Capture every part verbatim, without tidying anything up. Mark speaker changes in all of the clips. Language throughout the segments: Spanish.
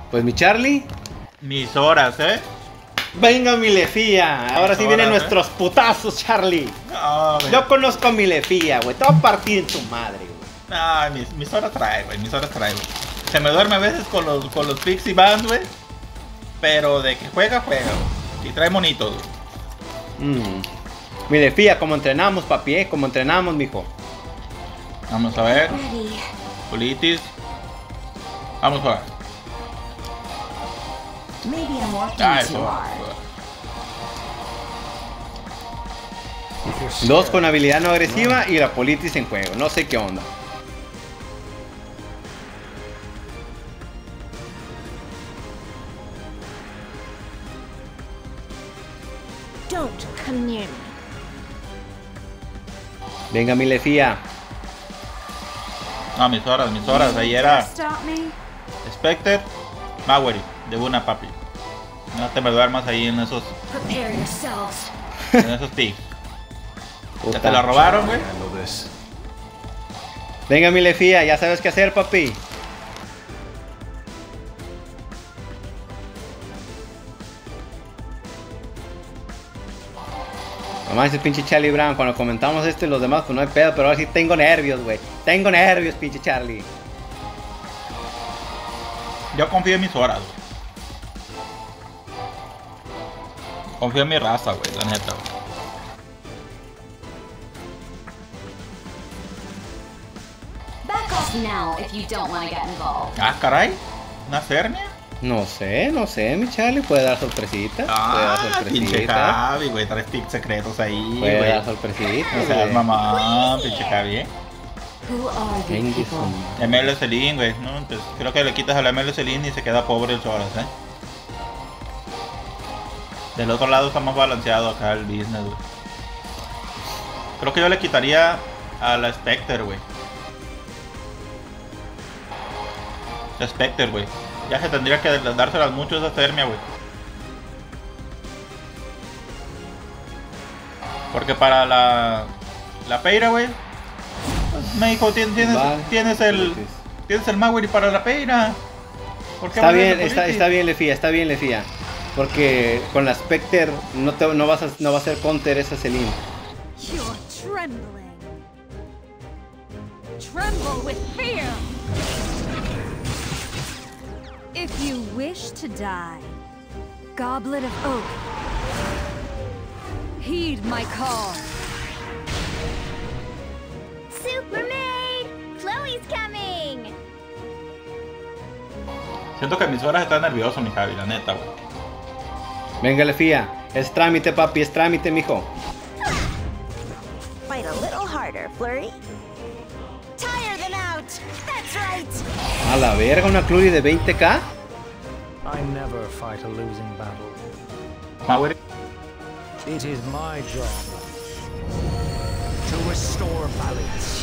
Speaker 1: Pues mi Charlie.
Speaker 2: Mis horas, ¿eh?
Speaker 1: Venga mi Lefía. Ahora sí
Speaker 2: horas,
Speaker 1: vienen
Speaker 2: ¿eh?
Speaker 1: nuestros putazos, Charlie.
Speaker 2: No, güey.
Speaker 1: Yo conozco a mi Lefía, güey. Te voy a partir en tu madre, güey.
Speaker 2: No, mis, mis horas trae, güey. Mis horas trae, güey. Se me duerme a veces con los, con los Pixie Bands, güey. Pero de que juega, juega, güey. Y trae monitos, güey.
Speaker 1: Mm. Mi Lefía, como entrenamos, papi, ¿eh? Como entrenamos, mijo.
Speaker 2: Vamos a ver.
Speaker 3: Ready.
Speaker 2: Politis. Vamos a jugar.
Speaker 3: Maybe I'm walking
Speaker 2: Ah,
Speaker 3: too
Speaker 2: eso va.
Speaker 3: hard.
Speaker 1: Dos con habilidad no agresiva y la Politis en juego. No sé qué onda.
Speaker 3: Don't come near me.
Speaker 1: Venga mi Lefía.
Speaker 2: No, mis horas, mis horas. Ahí era
Speaker 3: Stop me.
Speaker 2: Spectre, Mawery, de una, papi. No te me duermas ahí en esos,
Speaker 3: Prepare yourselves.
Speaker 2: en esos pigs. Ya
Speaker 1: Puta.
Speaker 2: te la robaron, güey.
Speaker 1: Venga mi Lefía, ya sabes qué hacer, papi. Nomás ese pinche Charlie Brown, cuando comentamos esto y los demás, pues no hay pedo, pero ahora sí tengo nervios, güey. Tengo nervios, pinche Charlie.
Speaker 2: Yo confío en mis horas, güey. Confío en mi raza, güey, la neta, güey.
Speaker 4: Back off now if you don't want to get involved.
Speaker 2: Ah, caray. ¿Una Cernia?
Speaker 1: No sé, no sé, mi Charlie, puede dar sorpresita. puede dar
Speaker 2: Ah, pinche
Speaker 1: sorpresita.
Speaker 2: Javi, güey. Traes tips secretos ahí,
Speaker 1: Puede
Speaker 2: güey.
Speaker 1: dar sorpresita.
Speaker 2: O sea,
Speaker 1: güey.
Speaker 2: mamá, pinche Javi, eh.
Speaker 3: Who are the
Speaker 1: Venga,
Speaker 3: people?
Speaker 1: son-
Speaker 2: M L Celine, güey, ¿no? Entonces, creo que le quitas a la M L Celine y se queda pobre el Soras, ¿eh? Del otro lado está más balanceado acá el business, güey. Creo que yo le quitaría a la Spectre, güey. La Spectre, güey. Ya se tendría que dárselas mucho esa Termia, güey. Porque para la... La Peira, güey. Pues, me dijo, tienes, tienes,
Speaker 1: Vale.
Speaker 2: tienes el... Tienes el Mawery para la Peira. ¿Por qué
Speaker 1: Está
Speaker 2: vas a
Speaker 1: bien,
Speaker 2: hacer
Speaker 1: está,
Speaker 2: Politis?
Speaker 1: está bien Lefía, está bien Lefía. Porque con la Spectre no, te, no, vas a, no va a ser counter esa Celine.
Speaker 5: You're trembling. Tremble with fear. If you wish to die, Goblet of Oak, heed my call.
Speaker 4: Super Maid! Chloe's coming!
Speaker 2: Siento que mis horas están nervioso, mi Javi, la neta, güey.
Speaker 1: Venga Lefía, es trámite papi, es trámite mijo.
Speaker 3: Fight a little harder, Flurry.
Speaker 4: Tire them out! That's right!
Speaker 1: A la verga, una Clury de veinte k.
Speaker 6: I never fight a losing battle.
Speaker 2: Mawery.
Speaker 6: It is my job to restore balance.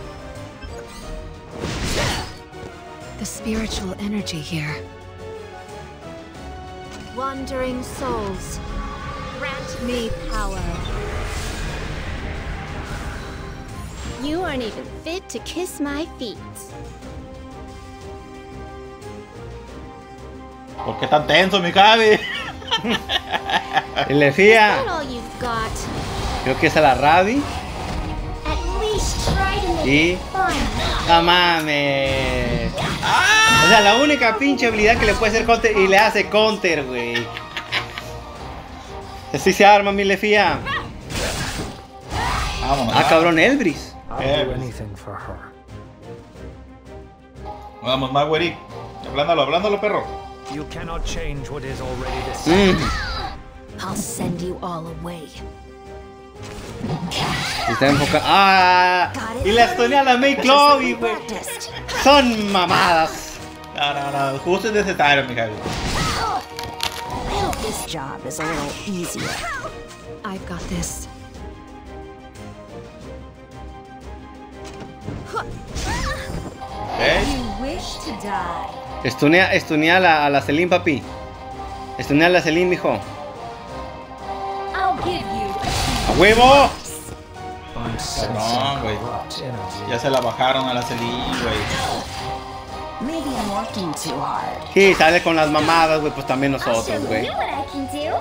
Speaker 5: The spiritual energy here. Wandering souls, grant me power.
Speaker 4: You aren't even fit to kiss my feet.
Speaker 2: ¿Por qué tan tenso, mi Javi?
Speaker 1: Y Lefía,
Speaker 4: That's all you've got.
Speaker 1: creo que es a la Ravi.
Speaker 4: At least try to make
Speaker 1: Y...
Speaker 4: it fun.
Speaker 1: ¡No mames! O sea, la única pinche habilidad que le puede hacer counter y le hace counter, güey. Así se arma mi Lefía.
Speaker 2: Vámonos.
Speaker 1: Ah, cabrón, Elbris.
Speaker 6: I'll
Speaker 2: Eh,
Speaker 6: do
Speaker 2: pues.
Speaker 6: anything for her.
Speaker 2: Vamos, Mawery. Hablándolo, hablándolo, perro.
Speaker 6: You cannot change what is already decided.
Speaker 1: Mm.
Speaker 5: I'll send you all away.
Speaker 1: Se está enfocando. ¡Ah! Y la estonea a la May Chloe, güey. Son mamadas.
Speaker 2: No, no, no. Justo es necesario, mi Javi.
Speaker 3: I hope this job is a little easier.
Speaker 5: I've got this.
Speaker 2: ¿Ves?
Speaker 5: You wish to die.
Speaker 1: Estunea, estunea a la, a la Celine, papi. Estunea a la Celine, mijo.
Speaker 5: I'll give you.
Speaker 1: ¡A huevo!
Speaker 6: I'm sensing
Speaker 2: No, güey.
Speaker 6: corrupt energy.
Speaker 2: Ya se la bajaron a la Celine, güey.
Speaker 3: Maybe I'm working too hard.
Speaker 1: Sí, sale con las mamadas, güey, pues también
Speaker 4: I'll show
Speaker 1: nosotros, güey.
Speaker 4: you what I can do.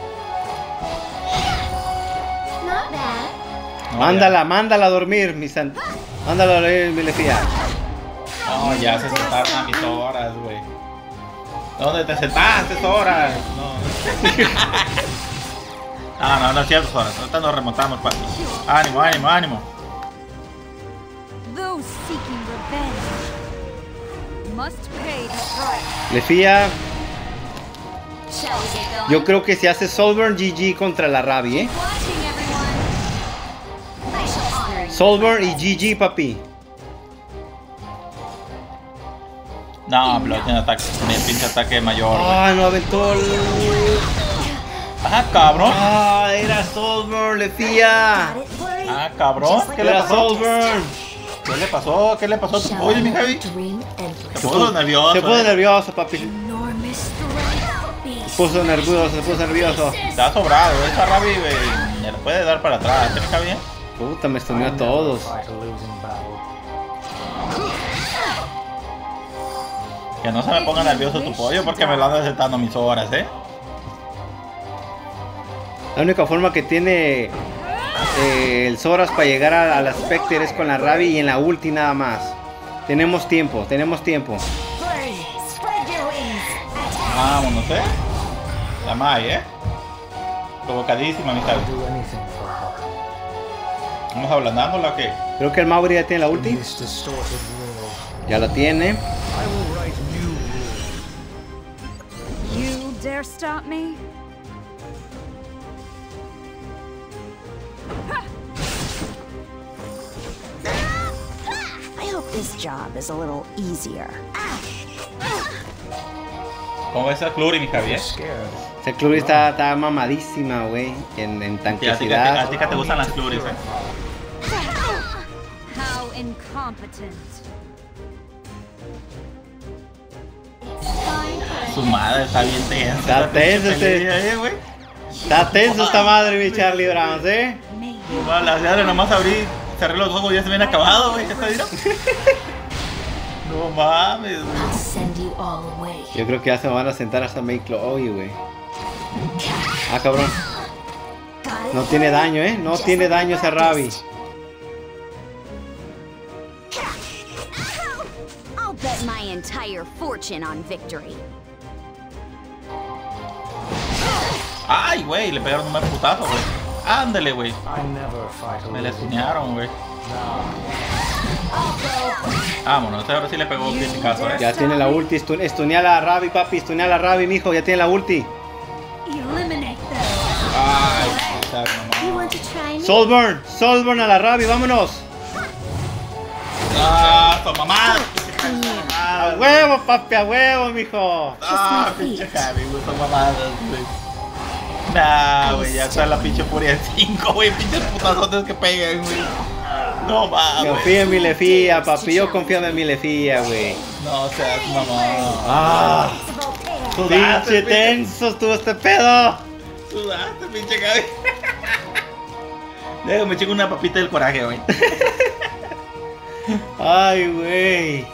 Speaker 4: Not bad.
Speaker 2: No,
Speaker 1: Mándala, mándala a dormir, mi san... Mándala a dormir, mi Lefía.
Speaker 2: Ya. No, ya se sentaron a mis horas, güey. ¿Dónde te sentaste, horas? No. No, no, no es cierto, horas. Ahorita nos remontamos, papi. Ánimo, ánimo, ánimo.
Speaker 5: Those seeking revenge must pay the price.
Speaker 1: Lefía,
Speaker 4: Shall we get going?
Speaker 1: yo creo que si hace Soulburn G G contra la Rabi, ¿eh?
Speaker 4: Watching everyone. I shall honor you.
Speaker 1: Soulburn y G G, papi.
Speaker 2: No, pero tiene ataque, tiene pinche ataque mayor, güey.
Speaker 1: Ah, no aventó el...
Speaker 2: Ah, cabrón.
Speaker 1: Ah, era Soulburn, Lefía.
Speaker 3: Got it, Flurry?
Speaker 2: Ah, cabrón. ¿Qué le
Speaker 1: Era
Speaker 2: pasó?
Speaker 1: Soulburn.
Speaker 2: ¿Qué le pasó? ¿Qué le pasó?
Speaker 3: Shall
Speaker 2: Oye, mi
Speaker 3: I
Speaker 2: Javi.
Speaker 3: dream
Speaker 2: Se
Speaker 3: endless?
Speaker 2: puso nervioso.
Speaker 1: Se puso
Speaker 2: eh.
Speaker 1: nervioso, papi.
Speaker 3: Enormous strength.
Speaker 1: Se puso nervioso, se puso nervioso.
Speaker 2: Está sobrado. Esa Rabi, güey, me la puede dar para atrás. ¿Qué me cabe bien?
Speaker 1: Puta, me
Speaker 6: I
Speaker 1: estuneó a
Speaker 6: never
Speaker 1: todos.
Speaker 6: fight a losing battle.
Speaker 2: Que no se me ponga nervioso tu pollo porque me lo anda sentando mis horas, ¿eh?
Speaker 1: La única forma que tiene eh, el Zoras para llegar a, a la Spectre es con la Rabi y en la ulti nada más. Tenemos tiempo, tenemos tiempo.
Speaker 3: Flurry, spread your wings. Attack.
Speaker 2: Vámonos, ¿eh? La Mai, ¿eh? Provocadísima, mi Javi.
Speaker 6: Do anything for her.
Speaker 2: Vamos ablandándola o qué.
Speaker 1: Creo que el Mauri ya tiene la
Speaker 6: In
Speaker 1: ulti.
Speaker 6: this distorted world,
Speaker 1: Ya la tiene.
Speaker 6: I will write new rules.
Speaker 5: You dare stop me?
Speaker 3: I hope this job is a little easier.
Speaker 2: ¿Cómo ves a Clury, mi Javi, eh?
Speaker 6: You're scared.
Speaker 1: Esa Clury está, está mamadísima, güey. En, en
Speaker 2: Sí, a ti que- a
Speaker 1: tanquecidad.
Speaker 2: ti que te gustan las Clurys, eh.
Speaker 5: How incompetent.
Speaker 2: Su madre está bien tensa.
Speaker 1: Está
Speaker 2: esta pinche
Speaker 1: tenso este.
Speaker 2: pelea, eh, güey.
Speaker 1: Está tenso esta madre, mi Charlie Browns, ¿eh?
Speaker 2: No, va, la ciudad nomás abrí, cerré los ojos y ya se ven acabado, güey. ¿Qué está viendo? No mames, güey.
Speaker 3: I'll send you all away.
Speaker 1: Yo creo que ya se me van a sentar hasta Make Chloe, güey. Ah, cabrón.
Speaker 3: Got it,
Speaker 1: No tiene
Speaker 3: Flurry?
Speaker 1: daño, ¿eh? No
Speaker 3: Just
Speaker 1: tiene
Speaker 3: like
Speaker 1: daño esa Rabi.
Speaker 3: practiced.
Speaker 4: I'll bet my entire fortune on victory.
Speaker 2: Ay, güey, le pegaron un buen putazo, güey. Ándale, güey.
Speaker 6: I never fight a
Speaker 2: Me le
Speaker 6: losing
Speaker 2: estunearon, güey.
Speaker 6: Now,
Speaker 2: Vámonos, ahora sí le pegó un picazo, eh.
Speaker 1: Ya tiene la ulti. Estun- Estunea a la Rabi, papi. Estunea a la Rabi, mijo. Ya tiene la ulti.
Speaker 5: Eliminate them.
Speaker 2: Ay, puta,
Speaker 3: You
Speaker 2: mamá.
Speaker 3: want to try me?
Speaker 1: Soulburn. Soulburn a la Rabi. Vámonos.
Speaker 2: Ah, tu mamá.
Speaker 1: A huevo, papi. A huevo, mijo.
Speaker 2: Ah, pinche Javi, güey, son mamadas, güey. Nah, güey, ya está la pinche furia de cinco, güey, pinches putazotes que pegan, güey. No mames.
Speaker 1: Confía en mi Lefía, papi. Yo confío en mi Lefía, güey.
Speaker 2: No seas mamá.
Speaker 1: Ah,
Speaker 2: Sudaste,
Speaker 1: pinche tenso estuvo este pedo.
Speaker 2: Sudaste, pinche Javi. Déjame chingo una papita del coraje, güey.
Speaker 1: Ay, güey.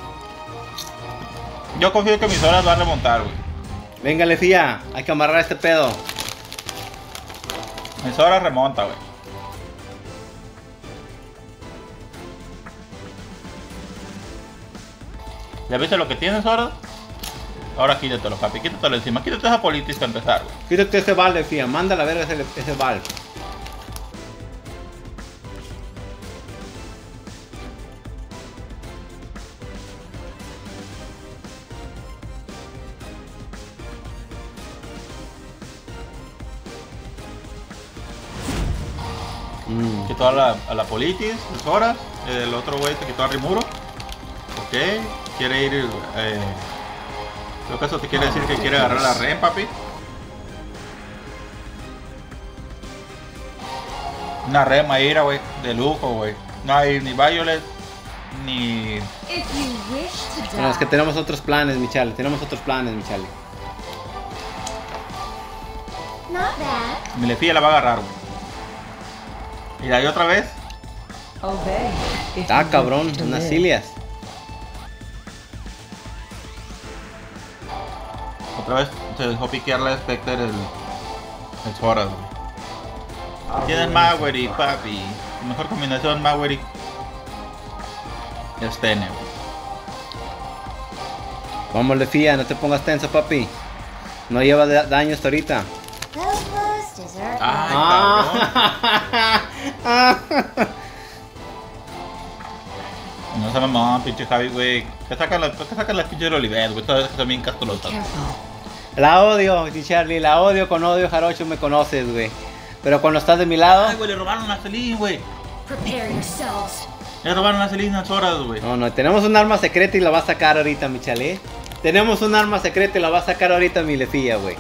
Speaker 2: Yo confío que mis horas van a remontar, güey.
Speaker 1: Venga, Lefía. Hay que amarrar este pedo.
Speaker 2: Mis horas remonta, güey. ¿Ya viste lo que tienes, horas? Ahora quítatelo, papi, quítatelo encima. Quítate esa politis para empezar, güey.
Speaker 1: Quítate ese bal, Lefía. Mándala a ver ese, ese bal. Mm.
Speaker 2: Quitó a la, a la politis, mis horas. El otro güey se quitó a Rimuro. Ok, quiere ir. Eh, creo que eso te quiere decir que quiere agarrar la ren, papi. Una ren Maíra, güey, de lujo, güey. No hay ni Violet, ni.
Speaker 5: If you wish to
Speaker 1: Bueno, es que
Speaker 5: die,
Speaker 1: tenemos otros planes, mi Charlie. Tenemos otros planes, mi Charlie.
Speaker 4: Not bad.
Speaker 2: Mi Lefía la va a agarrar, güey. Y de ahí otra vez.
Speaker 1: Ah, cabrón. Unas cilias.
Speaker 2: Otra vez se dejó piquear la Spectre el, el Zoras, güey. Tienen Maverick, papi. La mejor combinación Maverick es Tene, güey.
Speaker 1: Vamos, Lefía, no te pongas tenso, papi. No lleva da- daño hasta ahorita.
Speaker 3: Those blows deserve
Speaker 2: Ay,
Speaker 1: Ah.
Speaker 2: No se mamá, pinche Javi, güey. Que sacan las, que sacan las pinches de Oliver, güey. Todas que son bien castulosas.
Speaker 1: La odio, sí, Charlie, la odio con odio, Jarocho, me conoces, güey. Pero cuando estás de mi lado...
Speaker 2: Ay, güey, le robaron a Celine, güey.
Speaker 4: Prepare yourselves.
Speaker 2: Le robaron a Celine a horas, güey.
Speaker 1: No, no, tenemos un arma secreta y la va a sacar ahorita, mi chale. Tenemos un arma secreta y la va a sacar ahorita mi Lefía, güey.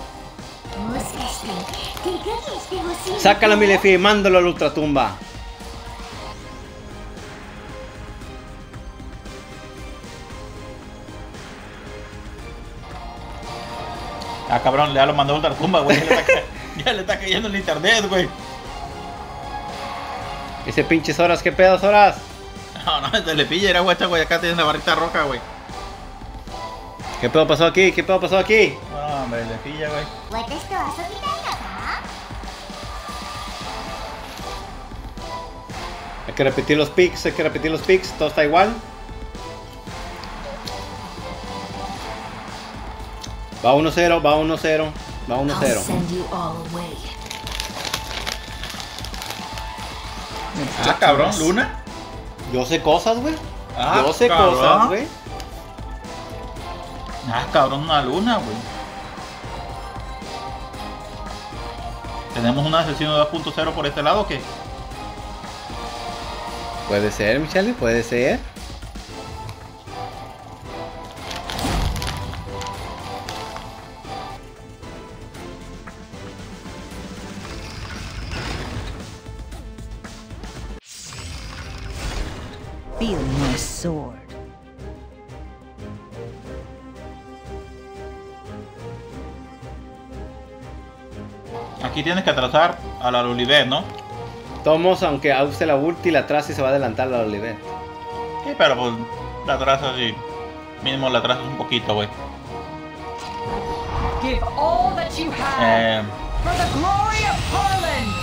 Speaker 1: Sácala, mi Lefía, y mándalo a la ultratumba.
Speaker 2: Ah, cabrón, ya lo mandó a ultratumba, güey. Ya, le está ca- ya le está cayendo el internet, güey.
Speaker 1: Ese pinches horas, ¿qué pedos horas?
Speaker 2: No, no, se le pilla, era guacha, güey. Acá tiene una barrita roja, güey.
Speaker 1: ¿Qué pedo pasó aquí? ¿Qué pedo pasó aquí?
Speaker 2: No, hombre, le pilla, güey.
Speaker 1: Hay que repetir los picks, hay que repetir los picks, todo está igual. Va uno cero, va uno cero, va uno
Speaker 4: I'll
Speaker 1: cero.
Speaker 4: send you all away.
Speaker 2: Ah, cabrón, Luna.
Speaker 1: Yo sé cosas, güey.
Speaker 2: Ah,
Speaker 1: Yo sé
Speaker 2: cabrón.
Speaker 1: cosas, güey.
Speaker 2: Ah, cabrón, una luna, güey. ¿Tenemos un asesino dos punto cero por este lado o qué?
Speaker 1: Puede ser, Michelle, puede ser.
Speaker 3: Feeling my sword.
Speaker 2: Aquí tienes que atrasar a la Oliver, ¿no?
Speaker 1: Tomos, aunque use la ulti, la atrasa y se va a adelantar la Oliver.
Speaker 2: Sí, pero pues la atrasas y mínimo la atrasas un poquito, güey.
Speaker 7: Give all that you have
Speaker 2: Eh,
Speaker 7: for the glory of Harlan.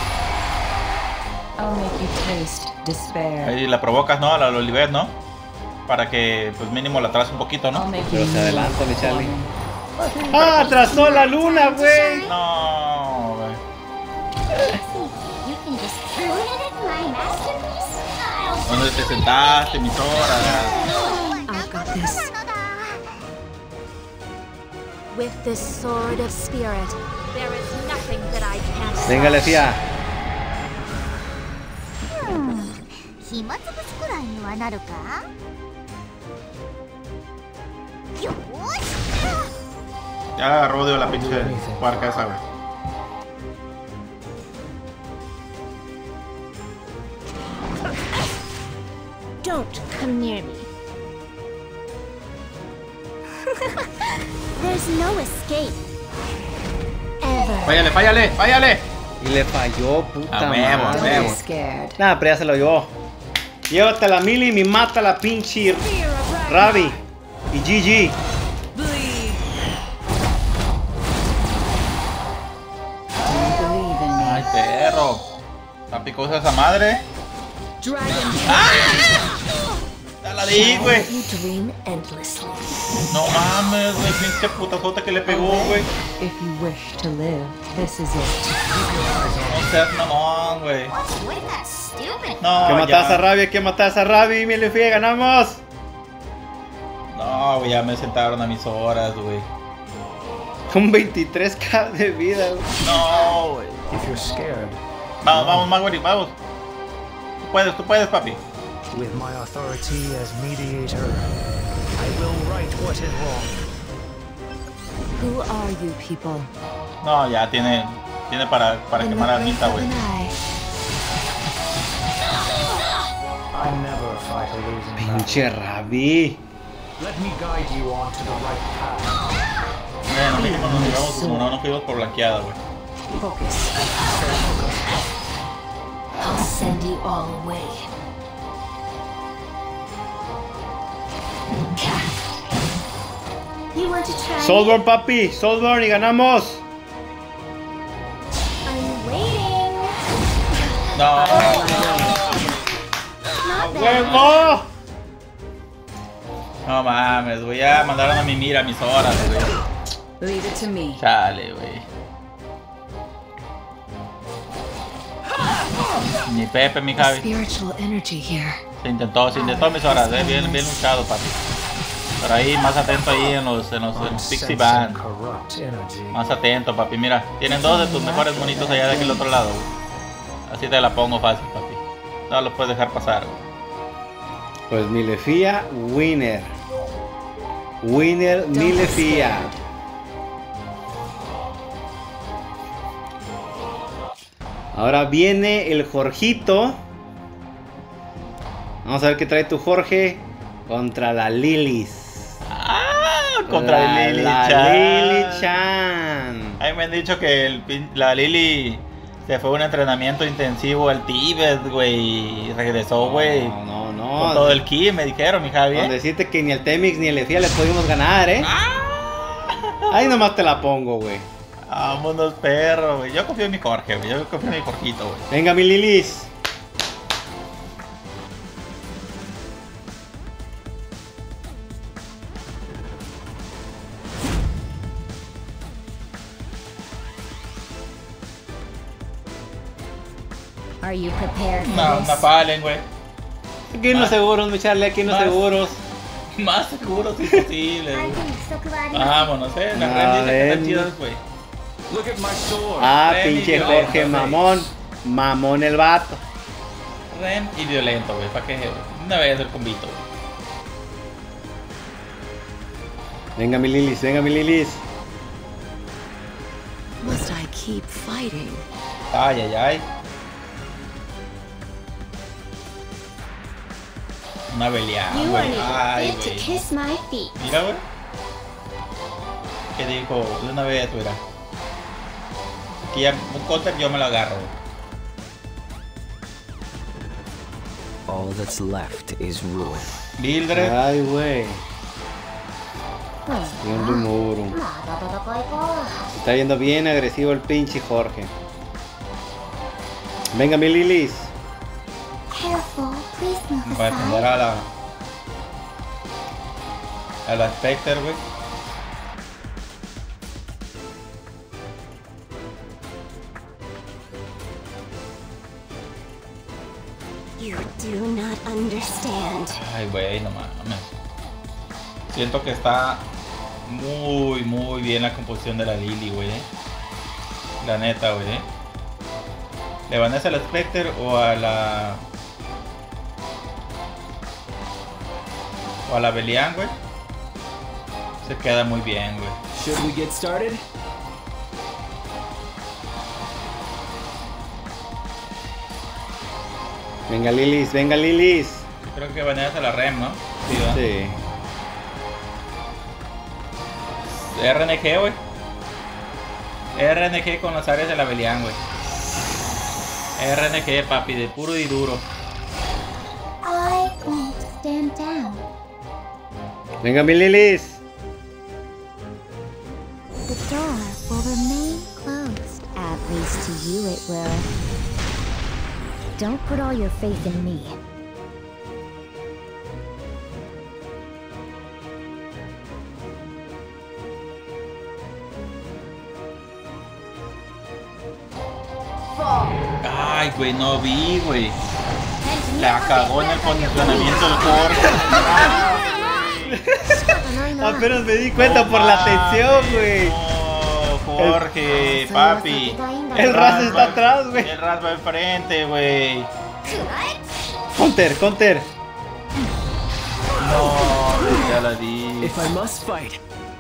Speaker 3: I'll make you taste despair.
Speaker 2: ahí la provocas, ¿no? A la Oliver, ¿no? Para que pues mínimo la atrase un poquito,
Speaker 3: I'll
Speaker 2: ¿no?
Speaker 3: make
Speaker 1: Pero
Speaker 3: you
Speaker 1: se adelanta,
Speaker 3: kneel
Speaker 1: mi Charlie.
Speaker 3: for me.
Speaker 1: ¡Ah, atrasó la luna, güey!
Speaker 2: No, güey.
Speaker 3: You can just look at my masterpiece.
Speaker 2: ¿Dónde te sentaste, mis horas?
Speaker 3: I've got this. With this sword of spirit, there is nothing that I can't stop.
Speaker 1: Venga, Lefía.
Speaker 8: 暇つぶしくらいにはなるかよーし
Speaker 2: Ya la agarró de la pinche parca esa, güey.
Speaker 8: Don't come near me. There's no escape. Ever.
Speaker 2: Fállale, fállale, fállale.
Speaker 1: Y le falló, puta
Speaker 2: A huevo, a
Speaker 1: madre.
Speaker 3: Don't be
Speaker 2: huevo.
Speaker 3: scared.
Speaker 1: Nada, pero ya se lo llevó. Llévatela, Mili, y mata la pinche Ravi. Y G G.
Speaker 7: Bleed.
Speaker 3: Believe in me.
Speaker 2: Ay, perro. ¿Está picosa esa madre?
Speaker 7: Dragon.
Speaker 2: Ya la di, güey.
Speaker 3: You dream endlessly.
Speaker 2: No mames, güey. Pinche putazota que le pegó, güey.
Speaker 3: If you wish to live, this is it.
Speaker 2: No seas mamón, güey.
Speaker 8: What's with that stupid?
Speaker 2: No,
Speaker 1: ¿Qué matas
Speaker 2: ya.
Speaker 1: a Ravi? ¿Qué matas a Ravi? Mi Lefía, ganamos.
Speaker 2: No, güey, ya me sentaron a mis horas, güey.
Speaker 1: Con veintitrés k de vida, güey.
Speaker 2: No, güey.
Speaker 6: If you're scared,
Speaker 2: Vamos, vamos, Maverick, vamos. Tú puedes, tú puedes, papi.
Speaker 6: with my authority as mediator, I will right what is wrong.
Speaker 3: Who are you people?
Speaker 2: No, ya tiene, tiene para, para
Speaker 3: In
Speaker 2: quemar
Speaker 3: the
Speaker 2: a
Speaker 3: blink
Speaker 2: Anita,
Speaker 3: of
Speaker 2: güey.
Speaker 3: an eye.
Speaker 6: I never fight a losing battle.
Speaker 1: Pinche Ravi.
Speaker 6: Let me guide you on to the right path.
Speaker 2: Eh, nos dijimos, nos llevamos, como no nos fuimos por blanqueada, güey.
Speaker 3: Focus.
Speaker 4: I'll send you all away.
Speaker 8: You
Speaker 3: You want to try?
Speaker 1: Soulborn, papi. Soulborn y ganamos.
Speaker 3: I'm waiting.
Speaker 2: No.
Speaker 3: Not bad.
Speaker 1: ¡Huevo!
Speaker 2: No mames, voy a mandar una mimira a mis horas, güey.
Speaker 7: Leave it to me.
Speaker 2: Chale, güey. Ni Pepe, mi Javi.
Speaker 7: Spiritual energy here.
Speaker 2: Se intentó, se intentó mis horas, eh. Bien, bien luchado, papi. Pero ahí, más atento ahí en los, en los, en los Pixie Band.
Speaker 6: Corrupt energy.
Speaker 2: Más atento, papi. Mira, tienen dos de tus mejores monitos allá de aquel otro lado, güey. Así te la pongo fácil, papi. No lo puedes dejar pasar, güey.
Speaker 1: Pues ni le fía, winner. Winner ni le fía. Ahora viene el Jorgito. Vamos a ver qué trae tu Jorge contra la Lilis.
Speaker 2: ¡Ah! Contra
Speaker 1: la,
Speaker 2: Lily
Speaker 1: la
Speaker 2: Chan.
Speaker 1: Lily Chan.
Speaker 2: Ahí me han dicho que el pin- la Lily se fue a un entrenamiento intensivo al Tíbet, güey. Y regresó, güey.
Speaker 1: No, no, no.
Speaker 2: Con todo el ki, me dijeron, mi Javi.
Speaker 1: Con
Speaker 2: ¿eh?
Speaker 1: decirte que ni el Temix ni el Efia le pudimos ganar, ¿eh? Ahí nomás te la pongo, güey.
Speaker 2: Vámonos, perro, güey. Yo confío en mi Jorge, güey. Yo confío en mi Jorgito, güey.
Speaker 1: Venga, mi Lilis.
Speaker 3: Are you prepared for
Speaker 2: No,
Speaker 3: this?
Speaker 2: una palen, güey.
Speaker 1: Aquí en los seguros, mi Charlie, aquí en los
Speaker 2: Más.
Speaker 1: seguros.
Speaker 2: Más seguros imposible, güey.
Speaker 8: 不足はありません。
Speaker 2: Vámonos, eh. La
Speaker 1: No,
Speaker 2: Ren dice que están
Speaker 1: Ren.
Speaker 2: chidas, güey.
Speaker 6: Look at my sword.
Speaker 1: Ah,
Speaker 2: Ren y
Speaker 1: pinche
Speaker 2: violento,
Speaker 1: Jorge,
Speaker 2: güey.
Speaker 1: mamón. Mamón el vato.
Speaker 2: Ren y violento, güey. ¿Para qué, güey? Una vez el combito, güey.
Speaker 1: Venga, mi Lilis, venga, mi Lilis.
Speaker 7: Must I keep fighting?
Speaker 2: Ay, ay, ay. Una Belial,
Speaker 3: You
Speaker 2: güey.
Speaker 3: weren't
Speaker 2: Ay,
Speaker 3: even fit to
Speaker 2: güey.
Speaker 3: kiss my feet.
Speaker 2: Mira, güey. ¿Qué dijo? De una vez, mira. Aquí ya un counter yo me lo agarro, güey.
Speaker 9: All that's left is ruin.
Speaker 2: Mildred.
Speaker 1: Ay, güey. Un rumoro.
Speaker 8: まあ暖かいか。
Speaker 1: Está yendo bien agresivo el pinche Jorge. Venga, mi Lilis.
Speaker 8: Careful, please move
Speaker 2: Voy a atender
Speaker 8: aside.
Speaker 2: a la. A la Spectre, güey.
Speaker 3: You do not understand.
Speaker 2: Ay, güey, no mames. Siento que está muy, muy bien la composición de la Lily, güey. eh. La neta, güey. eh. ¿Le van a hacer a la Spectre o a la. O a la Belial, güey? Se queda muy bien, güey.
Speaker 9: Should we get started?
Speaker 1: Venga, Lilis, venga, Lilis.
Speaker 2: Creo que van a hacer la Rem, ¿no? Sí, ¿verdad?
Speaker 1: Sí.
Speaker 2: R N G, güey. R N G con las áreas de la Belial, güey. R N G, papi, de puro y duro.
Speaker 8: I won't stand down.
Speaker 1: Venga, mi Lilis.
Speaker 8: The door will remain closed. At least to you it will. Don't put all your faith in me.
Speaker 2: Ay, güey, no vi, güey. La cagó en el posicionamiento el Jorge.
Speaker 1: Apenas me di cuenta por la tensión, güey.
Speaker 2: No, Jorge, papi.
Speaker 1: El Raz está atrás, güey.
Speaker 2: El Raz va enfrente, güey.
Speaker 1: Counter, counter.
Speaker 2: No, güey, ya la di.
Speaker 9: If I must fight.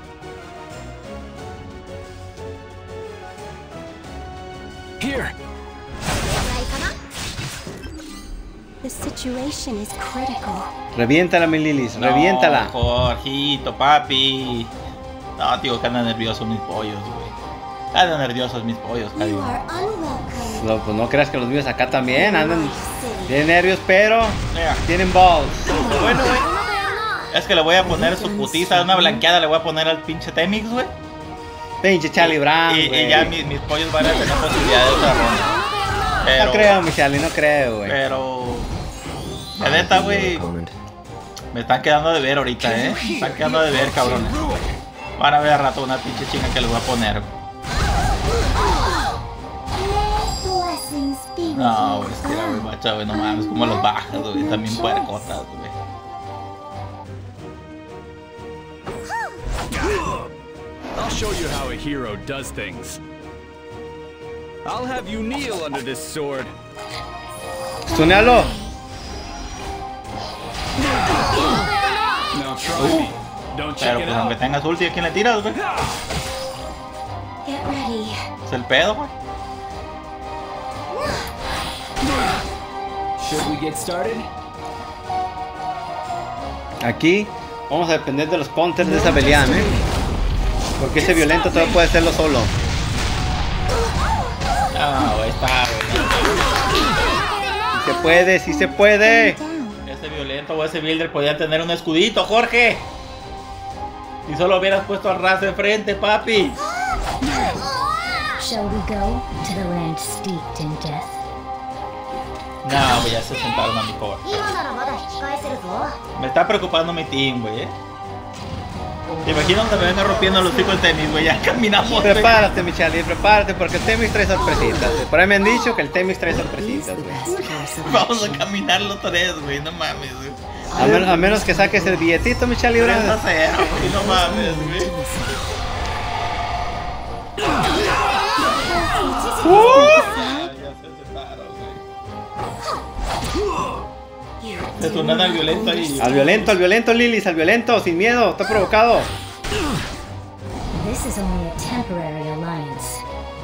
Speaker 9: Here.
Speaker 3: The situation is critical.
Speaker 1: Reviéntala, mi Lilis,
Speaker 2: No,
Speaker 1: reviéntala.
Speaker 2: Jorgito, papi. No, tío, que andan nerviosos mis pollos, güey. Andan nerviosos mis pollos,
Speaker 3: You
Speaker 2: cariño.
Speaker 3: are unwelcome.
Speaker 1: No, pues no creas que los míos acá también andan
Speaker 3: in my city.
Speaker 1: bien nervios, pero
Speaker 2: Mira,
Speaker 1: tienen balls.
Speaker 2: lo bueno, güey. Es que le voy a poner su putiza, una blanqueada le voy a poner al pinche Temix, güey.
Speaker 1: Pinche Charlie Brown,
Speaker 2: Y,
Speaker 1: güey.
Speaker 2: y ya mis, mis pollos van a tener posibilidad de otra ronda. Pero,
Speaker 1: No creo, mi Charlie, no creo, güey.
Speaker 2: Pero... La neta, güey. Me están quedando de ver ahorita, eh. Me están quedando de ver, cabrones. Van a ver a rato una pinche chinga que les voy a poner. No, güey, es que la güey, macha, güey, no mames, como los bajas, güey. También puercotas, güey.
Speaker 10: I'll show you how a hero does things. I'll have you kneel under this sword.
Speaker 1: Tunealo.
Speaker 10: Now try me. Don't check
Speaker 2: Pero
Speaker 10: it
Speaker 2: pues aunque
Speaker 10: out.
Speaker 2: tengas ulti, ¿a quién le tiras, güey?
Speaker 8: Get ready.
Speaker 2: Es el pedo, güey.
Speaker 10: Should we get started?
Speaker 1: Aquí vamos a depender de los counters de esa Belian, eh. Porque ese violento todavía puede hacerlo solo.
Speaker 2: Ah, güey, está, güey.
Speaker 1: Si se puede, si se puede.
Speaker 2: Ese violento o ese builder podía tener un escudito, Jorge. Si solo hubieras puesto al Raz enfrente, papi.
Speaker 8: Shall we go to the land steeped in death?
Speaker 2: No, güey, ya se sentaron a mi cover. Me está preocupando mi team, güey, eh. Te imagino que me venga rompiendo los tipos de tenis, güey. Ya caminamos, güey.
Speaker 1: Prepárate, mi Charlie, prepárate porque el Temix trae sorpresitas. güey. Por ahí me han dicho que el Temix trae sorpresitas, güey.
Speaker 2: Vamos a caminar los tres, güey. No mames, güey.
Speaker 1: A, men- a menos que saques el billetito, mi Charlie
Speaker 2: tres a
Speaker 1: Brown.
Speaker 2: cero, güey. No mames, güey. Ah, ya se sentaron, güey. Se tunan al violento ahí.
Speaker 1: Al violento, al violento, Lilis, al violento, sin miedo, está provocado.
Speaker 8: This is only a temporary alliance.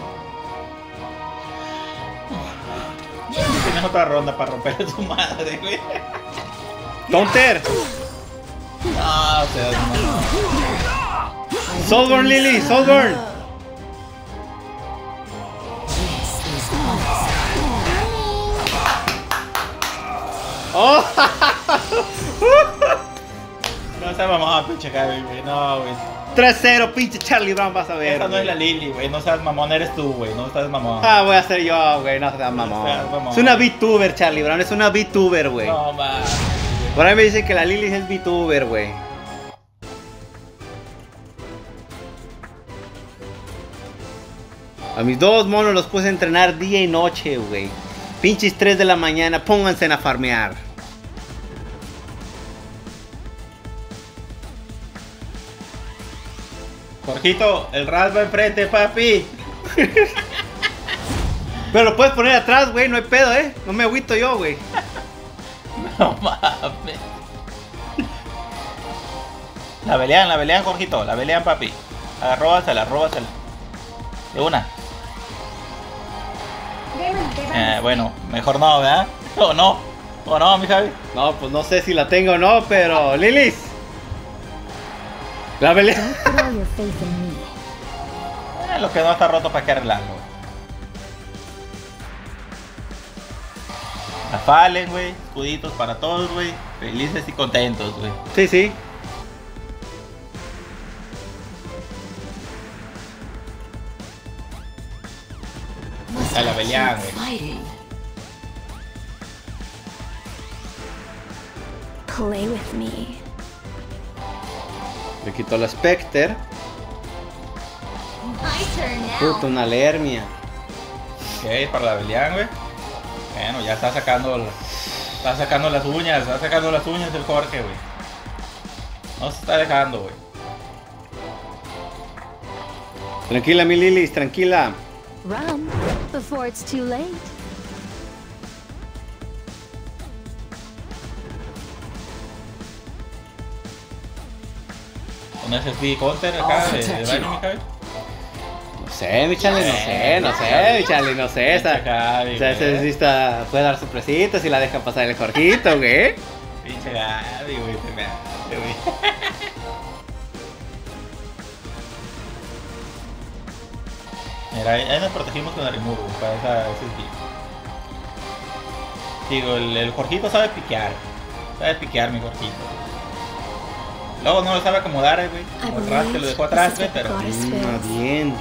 Speaker 2: Tienes otra ronda para romper a su madre, güey.
Speaker 1: Counter.
Speaker 2: No, o sea, no.
Speaker 1: Soulburn, Lily, Soulburn. Oh.
Speaker 2: No seas mamón, pinche Gaby, güey. No, güey.
Speaker 1: tres cero, pinche Charlie Brown, vas a ver.
Speaker 2: Esa no es
Speaker 1: güey.
Speaker 2: la Lily, güey. No seas mamón, eres tú, güey. No seas mamón.
Speaker 1: Ah, voy a ser yo, güey, no seas mamón.
Speaker 2: seas mamón.
Speaker 1: Es una VTuber, Charlie Brown, es una VTuber, güey.
Speaker 2: No, man.
Speaker 1: Por ahí me dicen que la Lily es VTuber, güey. A mis dos monos los puse a entrenar día y noche, güey. Pinches tres de la mañana, pónganse a farmear.
Speaker 2: Jorgito, el Raz va enfrente, papi.
Speaker 1: Pero lo puedes poner atrás, güey, no hay pedo, eh. No me agüito yo, güey.
Speaker 2: No mames. La pelean, la pelean, Jorgito. La pelean, papi. Arróbasela, arróbasela. De una. Eh, bueno, mejor no, ¿verdad? O no. O no, mi Javi.
Speaker 1: No, pues no sé si la tengo o no, pero... Lilis. La pelea.
Speaker 8: Don't put all your faith in me.
Speaker 2: Eh, lo que no está roto para que arreglarlo, güey. La Fallen, güey. Escuditos para todos, güey. Felices y contentos, güey.
Speaker 1: Sí, sí.
Speaker 2: A la pelean, güey.
Speaker 7: Fighting.
Speaker 8: Play with me.
Speaker 1: Le quitó la Spectre.
Speaker 4: My turn now.
Speaker 1: Puta, una Lermia.
Speaker 2: Ok, para la Belian, güey. Bueno, ya está sacando la- está sacando las uñas, está sacando las uñas del Jorge, güey. No se está dejando, güey.
Speaker 1: Tranquila, mi Lilis, tranquila.
Speaker 3: Run before it's too late.
Speaker 2: Con ese speed counter acá de, de daño, mi Javi.
Speaker 1: No sé, mi Charlie, no sé, no sé, mi Charlie, no sé. Esa,
Speaker 2: Javi,
Speaker 1: o sea, ese
Speaker 2: güey.
Speaker 1: sí está, puede dar sorpresitas si la deja pasar el Jorgito, güey.
Speaker 2: Pinche Gaby, güey, te me hace, güey. Mira, ahí, ahí nos protegimos con el remove, güey, para esa, ese speed. Digo, el, el Jorgito sabe piquear. Sabe piquear, mi Jorgito. Luego no lo sabe acomodar, eh, güey. Como el ras que lo dejó atrás, güey, pero...
Speaker 1: Mm, bien.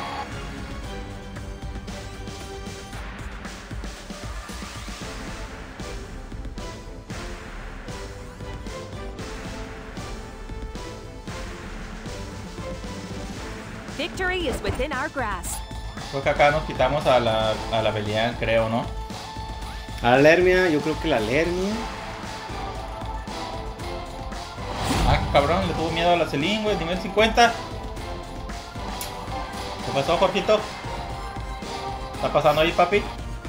Speaker 5: Victory is within our grasp.
Speaker 2: Creo que acá nos quitamos a la, a la Belian, creo, ¿no?
Speaker 1: A la Lermia, yo creo que la Lermia.
Speaker 2: Ah, cabrón, le tuvo miedo a la Celine, güey, nivel cincuenta. ¿Qué pasó, Jorgito? ¿Está pasando ahí, papi?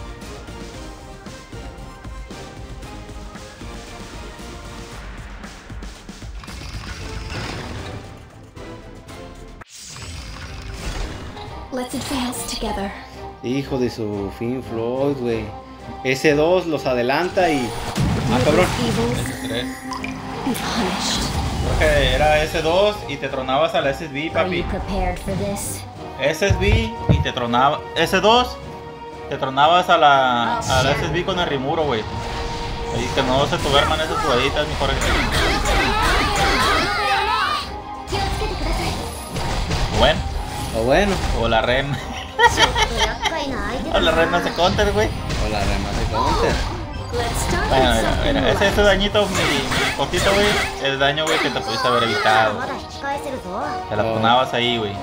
Speaker 4: Let's advance together.
Speaker 1: Hijo de su fin Floyd, güey. ese dos los adelanta y... Ah, cabrón.
Speaker 2: ese tres. Creo que era ese dos y te tronabas a la S S B, papi. S S B y te tronaba... ese dos te tronabas a la, a la S S B con el Rimuro, güey. Ahí que no se duerman esas jugaditas, mi Jorge. Bueno.
Speaker 1: O bueno.
Speaker 2: O la rem. O la rem hace counter, güey.
Speaker 1: O la rem hace counter.
Speaker 2: Bueno, mira, mira, ese, ese dañito, mi, mi cortito, güey, el daño, güey, que te pudiste haber evitado. Te la ponabas ahí, güey.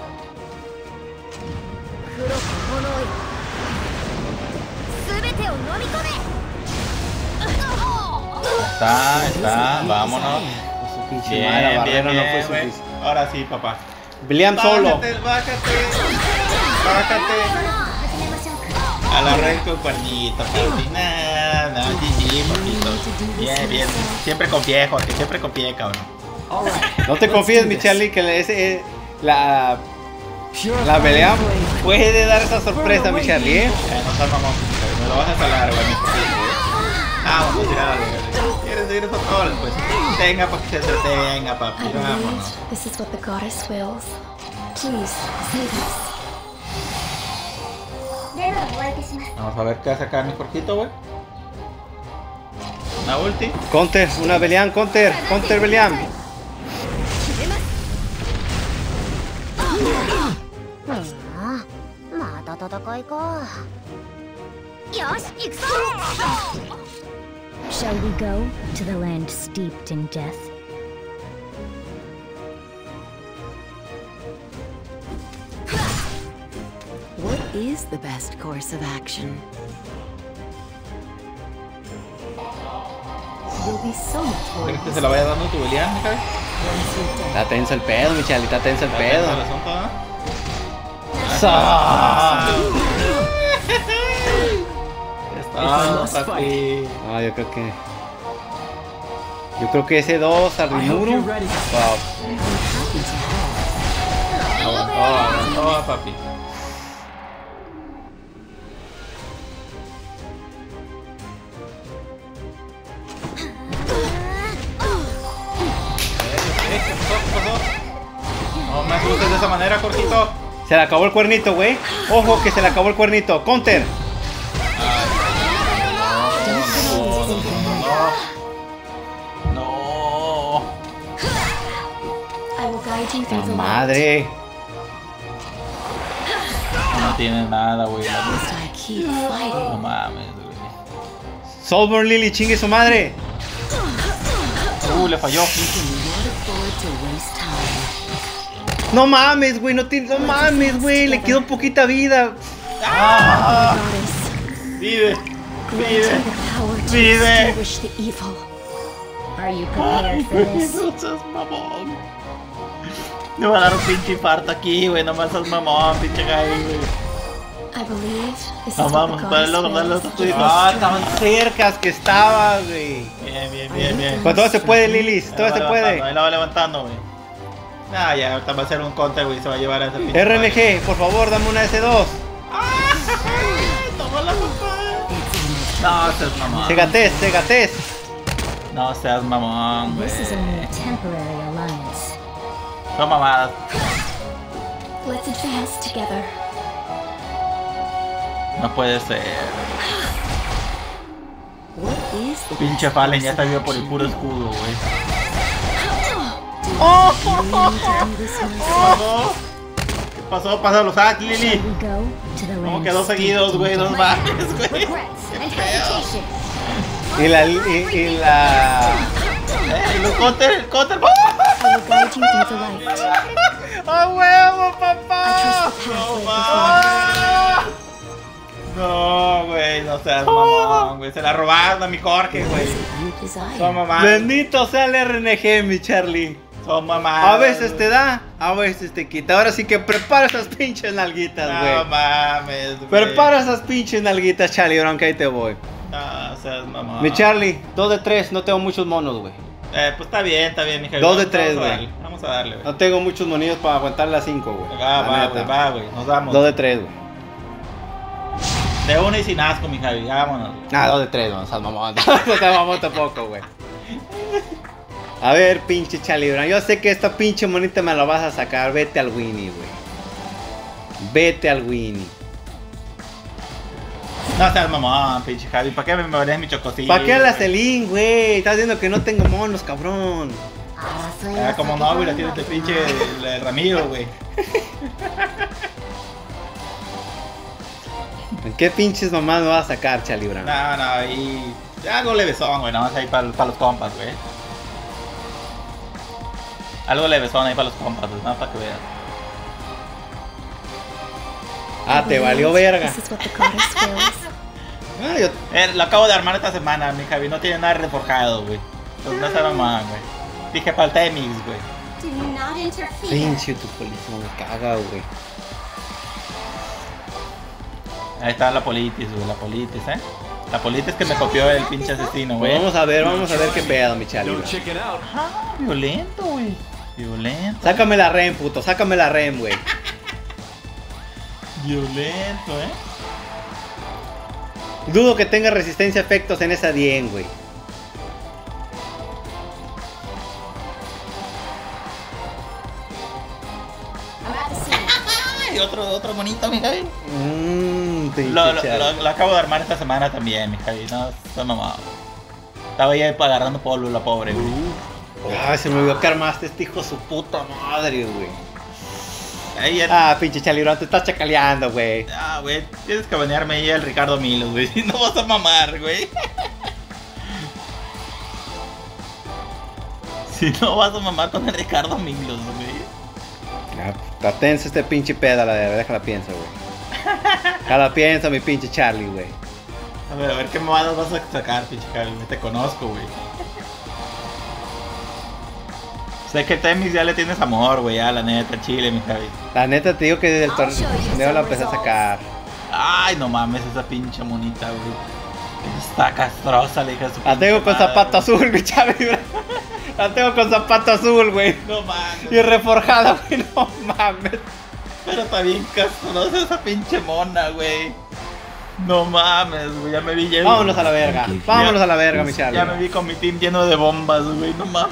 Speaker 2: Está, está, vámonos. Bien, bien, bien, güey. Ahora sí, papá.
Speaker 1: Belian solo.
Speaker 2: Bájate, bájate. Bájate. A la red con cuernito, papi. Nah, no, G G, papito. Bien, bien. Siempre confié, Jorge, siempre confié, cabrón.
Speaker 1: No te confíes, mi Charlie, que ese, la, la Belian puede dar esa sorpresa, mi Charlie, ¿eh?
Speaker 2: Eh, no seas mamón, me lo vas a salar, güey, mi cortito, ¿eh? Vamos, tirarle, güey. ¿Quieres seguir esos toros? Pues venga, para que se entretenga, papi. Vámonos.
Speaker 4: This is what the goddess wills. Please, save us.
Speaker 2: Vamos a ver qué hace acá mi Jorgito, güey. Una ulti.
Speaker 1: Counter, una Belian, counter, counter Belian.
Speaker 8: Shall we go to the land steeped in death?
Speaker 7: What is the best course of action? You'll be so much more.
Speaker 2: ¿Crees que se la vaya dando tu Belian, mi cabeza?
Speaker 1: Está tenso el pedo, mi Charlie, está tenso el pedo.
Speaker 2: ¿El asunto, ¿no?
Speaker 1: ¡Ah!
Speaker 2: Está, papi.
Speaker 1: Ah, yo creo que... Yo creo que ese dos al Rimuro. Wow.
Speaker 2: Aguantó, aguantó, papi. No me asustes de esa manera, Jorgito.
Speaker 1: Se le acabó el cuernito, güey. Ojo que se le acabó el cuernito. Counter.
Speaker 2: No.
Speaker 1: La madre.
Speaker 2: No tiene nada, güey. No mames, güey.
Speaker 1: Soulborn Lily, chingue su madre.
Speaker 2: Uh, le falló.
Speaker 1: No mames, güey, no tiene, no mames, güey, le quedó poquita vida.
Speaker 2: ¡Ah! Vive, vive, vive. No seas mamón. Me va a dar un pinche infarto aquí, güey, nomás seas mamón, pinche gay, güey. No, vamos, dale otro, dale otro tuyo.
Speaker 1: Ah, tan cercas que estaba, güey.
Speaker 2: Bien, bien, bien, bien.
Speaker 1: Pues todo se puede, Lilis, todo se puede.
Speaker 2: Ahí la va levantando, güey. Ah, ya, ahorita va a hacer un counter, güey, se va a llevar a ese pinche.
Speaker 1: R N G, por favor, dame una S dos.
Speaker 2: Toma la papá. No seas mamón.
Speaker 1: Segates, Segates.
Speaker 2: No seas mamón, güey.
Speaker 8: This is only a temporary alliance.
Speaker 2: Son mamadas.
Speaker 4: Let's advance together.
Speaker 2: No puede ser.
Speaker 7: What is the
Speaker 2: Pinche Fallen ya está vivo por el puro escudo, güey.
Speaker 1: ¡Oh!
Speaker 2: ¿Qué pasó? Pásalos a Lily.
Speaker 8: We go to the
Speaker 2: ¿Cómo quedó seguidos, güey? Dos bajes, güey.
Speaker 4: Regrets and hesitation.
Speaker 1: Y la... Y, y la...
Speaker 2: ¡Eh, el counter, el counter!
Speaker 8: I will guide you through the light.
Speaker 1: ¡A huevo,
Speaker 8: I
Speaker 1: papá!
Speaker 8: trust the pathway before
Speaker 1: ¡Ah!
Speaker 2: No, güey, no seas mamón, güey. Se la robaron a mi Jorge, güey.
Speaker 7: You
Speaker 2: Son
Speaker 7: desire.
Speaker 2: mamás.
Speaker 1: Bendito sea el R N G, mi Charlie.
Speaker 2: Son mamás.
Speaker 1: A veces te da, a veces te quita. Ahora sí que prepara esas pinches nalguitas,
Speaker 2: No
Speaker 1: güey.
Speaker 2: mames, güey.
Speaker 1: Prepara esas pinches nalguitas, Charlie, aunque ahí te voy.
Speaker 2: No seas mamón.
Speaker 1: Mi Charlie, dos de tres, no tengo muchos monos, güey.
Speaker 2: Eh, pues está bien, está bien, mi Javi.
Speaker 1: Dos de
Speaker 2: Vamos-
Speaker 1: tres,
Speaker 2: vamos a
Speaker 1: güey.
Speaker 2: darle, Vamos a darle, güey.
Speaker 1: No tengo muchos monillos para aguantar las cinco, güey.
Speaker 2: Va,
Speaker 1: La
Speaker 2: va,
Speaker 1: neta.
Speaker 2: güey, va, güey. Nos vamos.
Speaker 1: Dos de tres, güey.
Speaker 2: De una y sin asco, mi Javi. Vámonos. güey.
Speaker 1: Ah, dos de tres, no seas mamón. No seas mamón tampoco, güey. A ver, pinche Charlie Brown. Yo sé que esta pinche monita me la vas a sacar. Vete al Winnie, güey. Vete al Winnie.
Speaker 2: No seas mamón, pinche Javi. ¿Para qué me pones mi chocosito?
Speaker 1: ¿Para qué la Celín, güey? Estás diciendo que no tengo monos, cabrón.
Speaker 2: Ah, como no, güey, la tienes de pinche el, el Ramiro, güey.
Speaker 1: ¿En qué pinches mamás me vas a sacar, Charlie Brown?
Speaker 2: No, no, ahí. Algo levesón, güey, nada más ahí para los compas, güey. Algo levesón ahí para los compas, güey, nada más para que veas.
Speaker 1: Ah, te valió verga.
Speaker 8: This is what the goddess feels.
Speaker 1: Ah, yo...
Speaker 2: Eh, lo acabo de armar esta semana, mi Javi, no tiene nada reforjado, güey. Entonces no se mamá, güey. Dije para el Temix, güey.
Speaker 4: Do not interfere.
Speaker 1: Pinche tu policía me caga, güey.
Speaker 2: Ahí está la politis, güey, la politis, eh. La politis que me copió el pinche asesino,
Speaker 1: Pues
Speaker 2: güey.
Speaker 1: vamos a ver, vamos a ver qué pedo, mi Charlie
Speaker 10: Don't
Speaker 1: Brown.
Speaker 10: check it out.
Speaker 2: Ah, violento, güey. Violento.
Speaker 1: Sácame la rem, puto, sácame la rem, güey.
Speaker 2: Violento, eh.
Speaker 1: Dudo que tenga resistencia a efectos en esa Dien, güey.
Speaker 4: I'm at the scene.
Speaker 2: Ay, otro, otro bonito, mi Javi.
Speaker 1: Mmm, pinche
Speaker 2: Lo, lo,
Speaker 1: Charlie.
Speaker 2: lo- lo acabo de armar esta semana también, mi Javi. No, está mamado. Estaba ahí agarrando polvo, la pobre, güey.
Speaker 1: Ay, se me olvidó que armaste este hijo de su puta madre, güey.
Speaker 2: Ahí ya-
Speaker 1: Ah, pinche Charlie Brown, te estás chacaleando, güey.
Speaker 2: Ah, güey, tienes que banearme ahí el Ricardo Milos, güey. Si no vas a mamar, güey. Si no vas a mamar con el Ricardo Milos, güey.
Speaker 1: Ah, está tenso este pinche pedo, la de déjala pienso, güey. Déjala pienso, mi pinche Charlie, güey.
Speaker 2: A ver, a ver qué mamadas vas a sacar, pinche Javi. Te conozco, güey. Sé que Temis ya le tienes amor, güey, ya la neta, chile, mi Javi.
Speaker 1: La neta te digo que desde el
Speaker 4: I'll show you
Speaker 1: torneo la
Speaker 4: some
Speaker 1: empecé a
Speaker 4: results.
Speaker 1: sacar.
Speaker 2: Ay, no mames, esa pinche monita, güey. Está castrosa, le dije a su
Speaker 1: La tengo
Speaker 2: pinche
Speaker 1: con
Speaker 2: madre,
Speaker 1: zapato
Speaker 2: güey.
Speaker 1: azul, mi Charlie Brown. La tengo con zapato azul, güey.
Speaker 2: No mames.
Speaker 1: Y reforjada, güey, no mames.
Speaker 2: Pero está bien castrosa esa pinche mona, güey. No mames, güey, ya me vi lleno.
Speaker 1: Vámonos a la verga. Vámonos a la verga, mi Charlie.
Speaker 2: Ya me vi con mi team lleno de bombas, güey, no mames.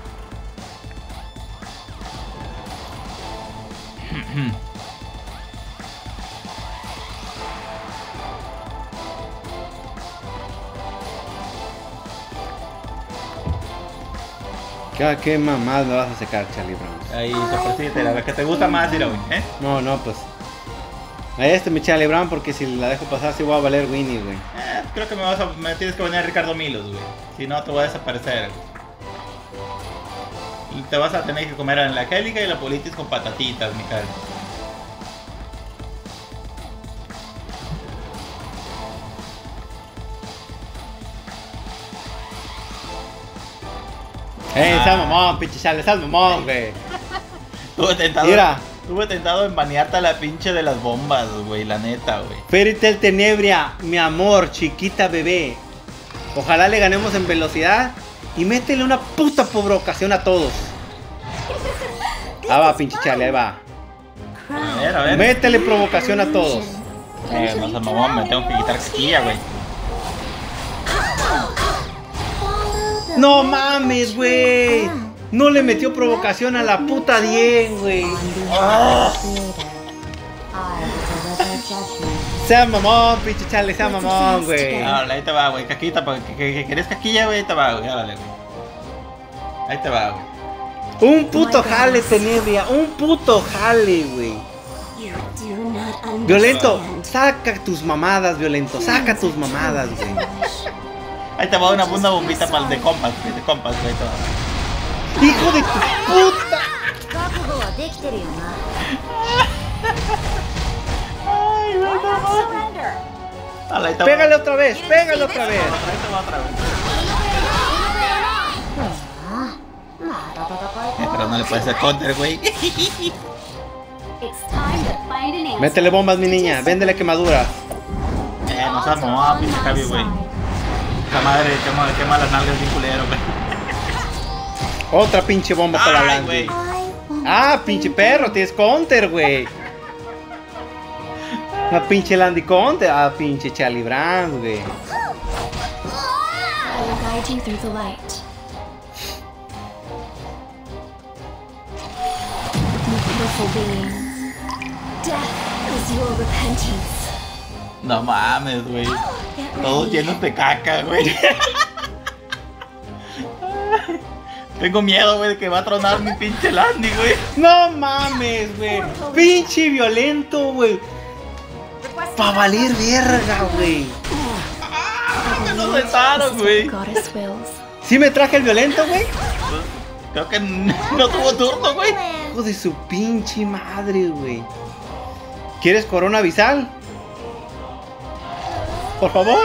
Speaker 1: ¿Qué, qué mamás me vas a sacar, Charlie Brown?
Speaker 2: Ahí, sorpresita, la que te gusta más, Heroin, ¿eh?
Speaker 1: No, no, pues. A este mi Charlie Brown, porque si la dejo pasar, sí voy a valer Winnie, güey.
Speaker 2: Eh, creo que me vas a. Me tienes que venir Ricardo Milos, güey. Si no, te voy a desaparecer. Y te vas a tener que comer en la Angélica y la Politis con patatitas, mi cara.
Speaker 1: ¡Ey, sal mamón, pinche Charlie, sal mamón, güey!
Speaker 2: Tuve tentado.
Speaker 1: Mira.
Speaker 2: Tuve tentado en banearte a la pinche de las bombas, güey, la neta, güey.
Speaker 1: Fairy Tail Tenebria, mi amor, chiquita bebé. Ojalá le ganemos en velocidad y métele una puta provocación a todos. Ahí va, pinche Charlie, ahí va.
Speaker 2: A ver, a ver.
Speaker 1: Métele provocación a todos.
Speaker 2: Eh, no seas mamón, me tengo que quitar caquilla, güey.
Speaker 1: No mames, güey. No le metió provocación a la puta Dien, güey. Ah. Sea mamón, pinche Charlie, sea mamón, güey.
Speaker 2: Ah, ahí te va, güey, caquita, pa- que, que, que querés caquilla, güey, ahí te va, güey, órale, güey. Ahí te va, güey.
Speaker 1: Un puto jale, Tenebria. Un puto jale, güey. Violento, saca tus mamadas, Violento. Saca tus mamadas, güey.
Speaker 2: Ahí te va una, una bombita para el de compas, de compas, güey.
Speaker 1: ¡Hijo de tu puta!
Speaker 2: Ay, güey, no. Dale,
Speaker 1: Pégale otra vez, pégale otra vez.
Speaker 2: Otra vez. Eh, pero no le puede hacer counter, güey.
Speaker 1: Métele bombas, mi niña. Véndele quemaduras.
Speaker 2: Eh, no seas mamá, pinche Javi, güey. Esa madre quema, quema las nalgas bien culero, güey.
Speaker 1: Otra pinche bomba para la
Speaker 2: Ay,
Speaker 1: Landy.
Speaker 2: güey.
Speaker 1: Ah, pinche perro, tienes counter, güey. Una pinche Landy counter. Ah, pinche Charlie Brown, güey.
Speaker 4: I will guide you through the light. You beautiful beings. Death is your repentance.
Speaker 2: No mames, güey. Todos llenos de caca, güey. Tengo miedo, güey, de que va a tronar mi pinche Landy, güey.
Speaker 1: No mames, güey. Pinche Violento, güey. Pa' valer verga, güey.
Speaker 2: Me lo retaron, güey.
Speaker 1: ¿Sí me traje el Violento, güey?
Speaker 2: Creo que no tuvo turno, güey.
Speaker 1: Hijo de su pinche madre, güey. ¿Quieres corona abisal? Por favor.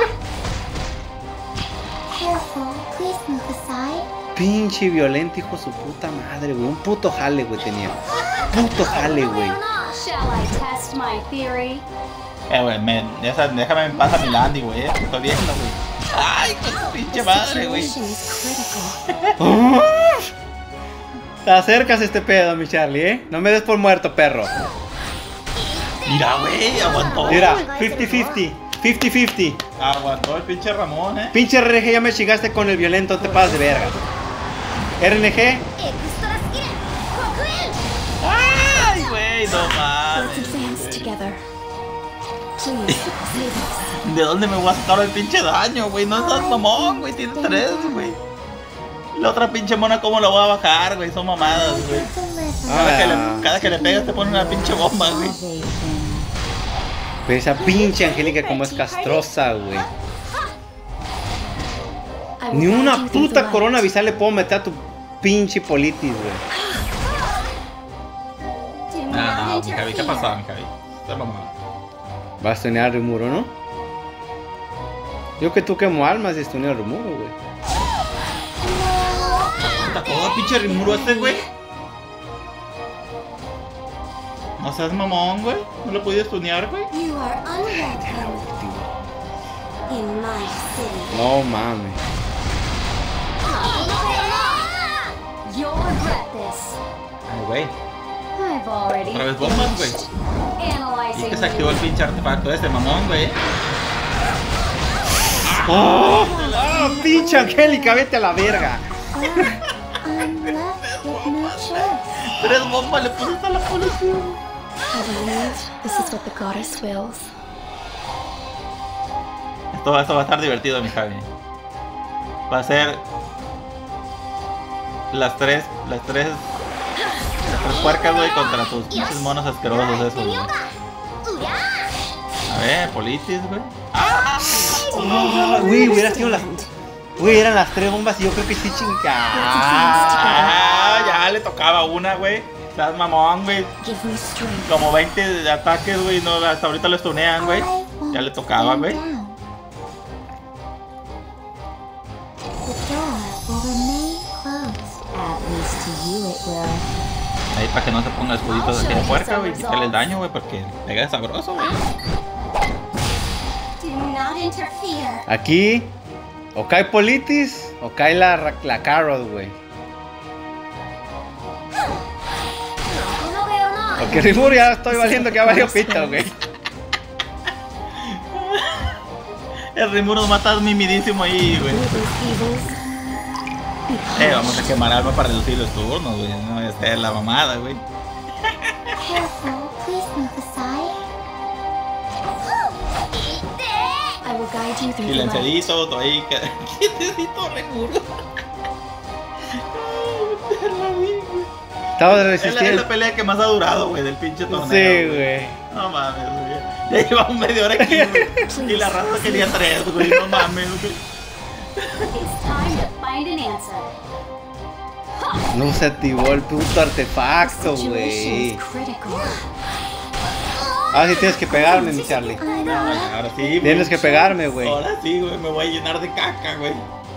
Speaker 1: Pinche Violento, hijo de su puta madre, güey. Un puto jale, güey, tenía. Puto jale, güey.
Speaker 4: Shall I test my theory?
Speaker 2: Eh, güey, men, esa, déjame en paz a mi Landy, güey. Eh, estoy viendo, güey. Ay, con su pinche madre, güey.
Speaker 1: Te acercas a este pedo, mi Charlie, ¿eh? No me des por muerto, perro.
Speaker 2: Mira, güey, aguantó.
Speaker 1: Mira, cincuenta cincuenta. cincuenta cincuenta.
Speaker 2: Aguantó el pinche Ramón, eh.
Speaker 1: Pinche R N G, ya me chingaste con el Violento, te pasas de verga. R N G.
Speaker 2: Ay, güey, no mames. ¿De dónde me voy a sacar el pinche daño, güey? No seas mamón, güey. Tiene tres, güey. La otra pinche mona, ¿cómo la voy a bajar, güey? Son mamadas, güey. Cada,
Speaker 1: Ah.
Speaker 2: que le, cada que le pegas te pone una pinche bomba, güey.
Speaker 1: Pero esa pinche Angélica como es castrosa, güey. Ni una puta corona abisal le puedo meter a tu pinche Politis, güey.
Speaker 2: No, no, mi Javi, ¿qué pasó, mi Javi? Está mamado.
Speaker 1: Vas a tunear el muro, ¿no? Yo que tú quemo almas y estunear el muro, güey.
Speaker 2: Está todo pinche rimuro este, güey. No seas mamón, güey. No lo podías tunear, güey.
Speaker 4: You are unwelcome in my city.
Speaker 1: No mames.
Speaker 4: You'll regret this.
Speaker 2: Ay, güey.
Speaker 4: I've already
Speaker 2: Otra vez bombas, güey. Y
Speaker 4: analyzing
Speaker 2: que se activó el pinche artefacto ese, mamón, güey.
Speaker 1: ¡Oh! ¡Ah, pinche Angélica, vete a la verga!
Speaker 8: I'm left with no choice.
Speaker 2: Tres bombas le pusiste a la policía.
Speaker 4: I believe this is what the goddess wills.
Speaker 2: Esto, esto va a estar divertido, mi Javi. Va a ser las tres, las tres, las tres puercas, güey, contra tus pinches monos asquerosos esos, güey. A ver, Politis, güey.
Speaker 1: Oh, güey, hubiera sido las... Güey, eran las tres bombas y yo creo que sí chinga.
Speaker 2: Ah, ya le tocaba una, güey. Seas mamón, güey.
Speaker 4: Give me strength.
Speaker 2: Como veinte de ataques, güey. No, hasta ahorita lo stunean, güey. Ya le tocaba, güey.
Speaker 8: The door will remain closed. At least to you it will.
Speaker 2: Ahí para que no se ponga escuditos aquí de puerca, güey. Quítale el daño, güey, porque pega sabroso, güey.
Speaker 4: Do not interfere.
Speaker 1: Aquí, o cae Politis, o cae la, la Carrot, güey. Porque Rimur ya estoy valiendo que ya valió pita, güey.
Speaker 2: El Rimur nos mata mimidísimo ahí, güey. Eh, vamos a quemar alma para reducir los turnos, güey. No voy a hacer la mamada, güey.
Speaker 8: Careful, please move aside.
Speaker 4: I will guide you through the light.
Speaker 2: Silenciadito, todo ahí. Quietecito, Rimur. Ay,
Speaker 1: Estaba
Speaker 2: Es la, es
Speaker 1: resistiendo.
Speaker 2: la pelea que más ha durado, güey, del pinche torneo.
Speaker 1: Sí, güey.
Speaker 2: No mames, güey. Ya llevamos media hora aquí, güey. Y la raza quería tres, güey. No mames, güey.
Speaker 4: It's time to find an answer.
Speaker 1: No se activó el puto artefacto,
Speaker 4: The situation
Speaker 1: güey.
Speaker 4: is critical.
Speaker 1: Ahora sí tienes que pegarme, mi Charlie.
Speaker 2: No, ahora sí, güey.
Speaker 1: Tienes que pegarme, güey.
Speaker 2: Ahora sí, güey. Me voy a llenar de caca, güey.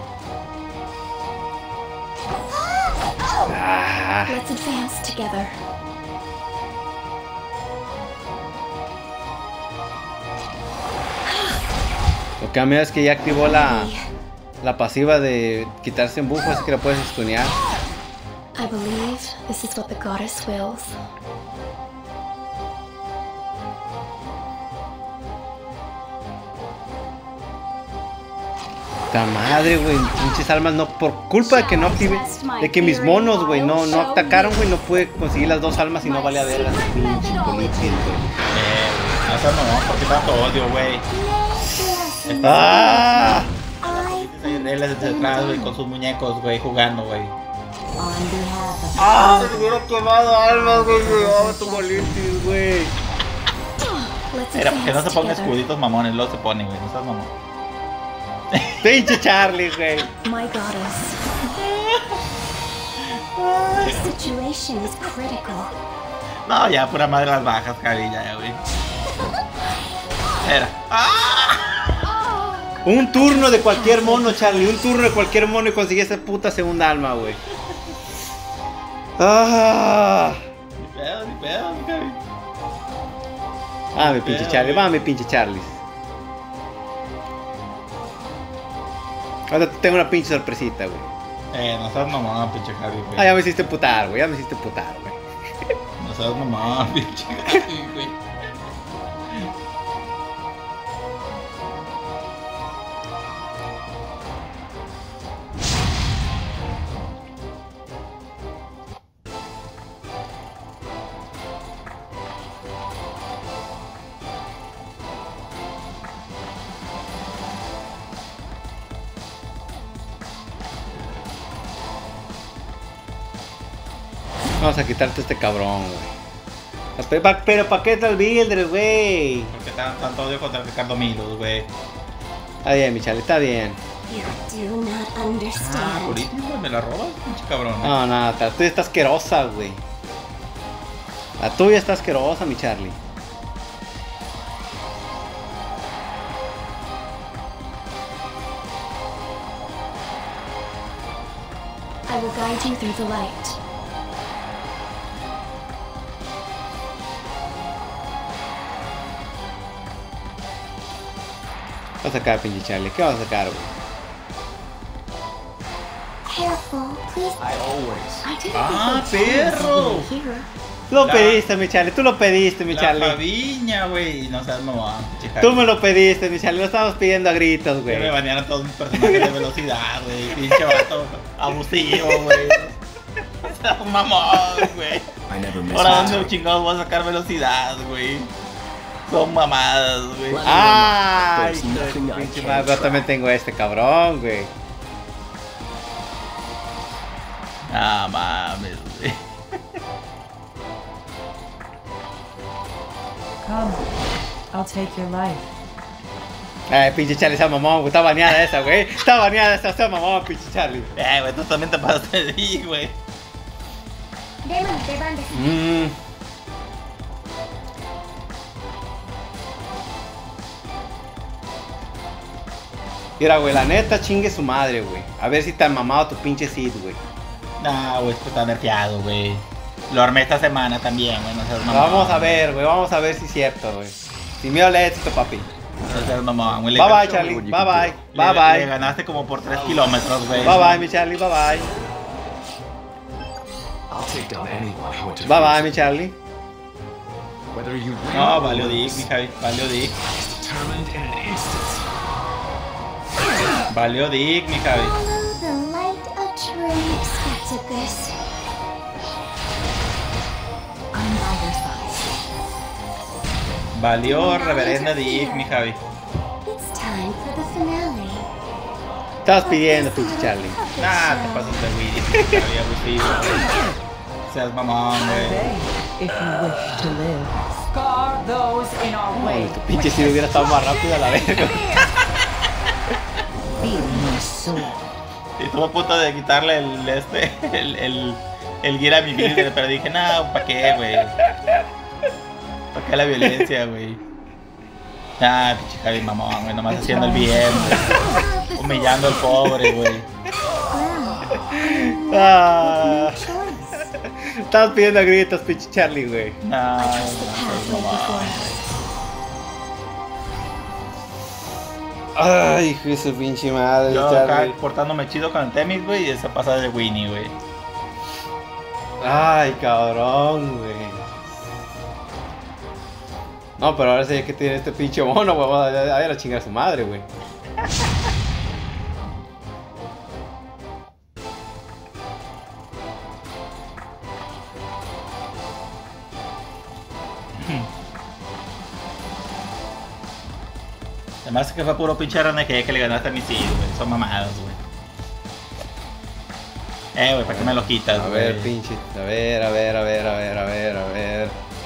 Speaker 1: Ah,
Speaker 8: Let's advance together.
Speaker 1: lo que a mí es que ya activó la, la pasiva de quitarse embufo, así que la puedes stunear.
Speaker 8: I believe this is what the goddess wills.
Speaker 1: Puta madre, güey. Pinches almas, no. Por culpa de que no active. De que mis monos, güey, no, no atacaron, güey. No pude conseguir las dos almas y no valía verga. Pinche Colitis, güey.
Speaker 2: Eh, güey. Eso no, porque tanto odio, güey.
Speaker 1: ¡Ah!
Speaker 2: Él es detrás, güey, con sus muñecos, güey, jugando, güey.
Speaker 4: On behalf of
Speaker 1: ¡Ah! Me hubiera quemado almas, güey. Me llevaba tu Colitis, güey.
Speaker 8: Let's
Speaker 2: Era porque no se
Speaker 8: advance
Speaker 2: pongan
Speaker 8: together.
Speaker 2: escuditos mamones, luego se pone, güey. No seas mamón.
Speaker 1: Pinche Charlie, güey.
Speaker 8: My goddess.
Speaker 4: the situation is critical.
Speaker 2: No, ya, pura madre las bajas, Javi, ya, güey. Era.
Speaker 1: Un turno de cualquier mono, Charlie. Un turno de cualquier mono y conseguí esa puta segunda alma, güey. Ah.
Speaker 2: Ni pedo, ni pedo, mi Javi.
Speaker 1: Ah, mi pinche Charlie. Va, mi pinche Charlie. Ahora te tengo una pinche sorpresita, güey.
Speaker 2: Eh, no seas mamón, pinche Javi, güey.
Speaker 1: Ah, ya me hiciste putar, güey. Ya me hiciste putar, güey.
Speaker 2: No seas mamón, pinche Javi, güey.
Speaker 1: Vamos a quitarte este cabrón, güey. Pero, pa- pero ¿para qué tal Builder, güey?
Speaker 2: Porque tan, tanto odio contra Ricardo Milos, güey.
Speaker 1: Está bien, mi Charlie, está bien.
Speaker 4: You do not
Speaker 2: Ah,
Speaker 4: understand.
Speaker 2: por último, güey, me la robas, pinche cabrón.
Speaker 1: No, no, la tuya está asquerosa, güey. La tuya está asquerosa, mi Charlie.
Speaker 8: I will guide you through the light.
Speaker 1: ¿Qué vas a sacar, pinche Charlie? ¿Qué vas a sacar, güey?
Speaker 8: Careful, please.
Speaker 10: I always.
Speaker 8: I didn't
Speaker 2: Ah,
Speaker 8: think the
Speaker 2: perro.
Speaker 8: was here.
Speaker 1: Lo
Speaker 2: La-
Speaker 1: pediste, mi Charlie. Tú lo pediste, mi
Speaker 2: La
Speaker 1: Charlie.
Speaker 2: Fabiña, güey. No seas mamón, pinche Javi.
Speaker 1: Tú me lo pediste, mi Charlie. Lo estábamos pidiendo a gritos,
Speaker 2: Que me
Speaker 1: güey.
Speaker 2: banearon todos mis personajes de velocidad, güey. Pinche vato abusivo, güey. Seas mamón, güey.
Speaker 9: I never miss
Speaker 2: Ahora,
Speaker 9: my
Speaker 2: ¿dónde
Speaker 9: target.
Speaker 2: chingados voy a sacar velocidad, güey? Son mamadas, güey.
Speaker 1: Ay,
Speaker 9: There's
Speaker 1: hijo de
Speaker 9: nothing
Speaker 1: tu
Speaker 9: I
Speaker 1: pinche
Speaker 9: can't
Speaker 1: madre. Yo
Speaker 9: try.
Speaker 1: también tengo este cabrón, güey.
Speaker 2: Ah, mames, güey.
Speaker 11: Come, I'll take your life.
Speaker 1: Ay, pinche Charlie, esa mamón, güey. Está baneada esa, güey. Está baneada esa, esa mamón, pinche Charlie.
Speaker 2: Eh, güey, tú también te pasaste de ahí, güey.
Speaker 1: Mmm. Mira, güey, la neta chingue su madre, güey. A ver si te han mamado tu pinche Sid, güey.
Speaker 2: No, güey, esto está nerfeado, güey. Lo armé esta semana también, güey. No seas mamón.
Speaker 1: Vamos a ver, güey. Vamos a ver si es cierto, güey. Sin miedo al éxito, papi.
Speaker 2: No seas mamón, güey. Le
Speaker 1: Bye bye,
Speaker 2: gan-
Speaker 1: Charlie.
Speaker 9: you
Speaker 1: Bye
Speaker 9: can
Speaker 1: bye.
Speaker 2: le-
Speaker 1: Bye
Speaker 2: Le
Speaker 1: bye.
Speaker 2: ganaste como por tres kilómetros, güey.
Speaker 1: Bye bye, mi Charlie. Bye bye.
Speaker 9: I'll take down anyone who interferes.
Speaker 1: Bye bye, mi Charlie.
Speaker 9: Whether you win
Speaker 2: No,
Speaker 9: or
Speaker 2: valió dick,
Speaker 9: lose,
Speaker 2: mi Javi. Valió dick.
Speaker 9: it's determined in an instant.
Speaker 2: Valió dick, mi Javi.
Speaker 8: Follow the light of truth. Expected this.
Speaker 4: I'm by your side.
Speaker 2: Valió reverenda dick, mi Javi.
Speaker 8: It's time for the finale.
Speaker 1: Estabas pidiendo, pinche Charlie.
Speaker 2: Nah, te pasas de Willy, Javi, abusivo. Seas mamón, güey.
Speaker 11: If you wish to live. Scar those in our
Speaker 1: Ay,
Speaker 11: way.
Speaker 1: tu pinche si hubiera estado más rápido a la verga.
Speaker 7: Feel my soul.
Speaker 2: Y estuve a punto de quitarle el este, el, el, el gear a mi builder, pero dije, no, ¿para qué, güey? ¿Para qué la violencia, güey? Ah, pinche Javi mamón, güey, nomás haciendo el bien, güey. Humillando al pobre, güey.
Speaker 1: Ah, estabas pidiendo gritos, pinche Charlie, güey.
Speaker 2: No, no, no,
Speaker 1: Ay, hijo de su pinche madre,
Speaker 2: yo acá
Speaker 1: Charlie.
Speaker 2: portándome chido con el Temis, güey, y se pasa de Winnie, güey.
Speaker 1: Ay, cabrón, güey. No, pero ahora sí que tiene este pinche mono, güey. Vamos a ver a chingar a su madre, güey.
Speaker 2: Además que fue puro pinche R N G que le ganaste a mis hijos, güey. Son mamadas, güey. Eh, güey, ¿para qué me lo quitas,
Speaker 1: A
Speaker 2: güey?
Speaker 1: ver, pinche. A ver, a ver, a ver, a ver, a ver, a ver.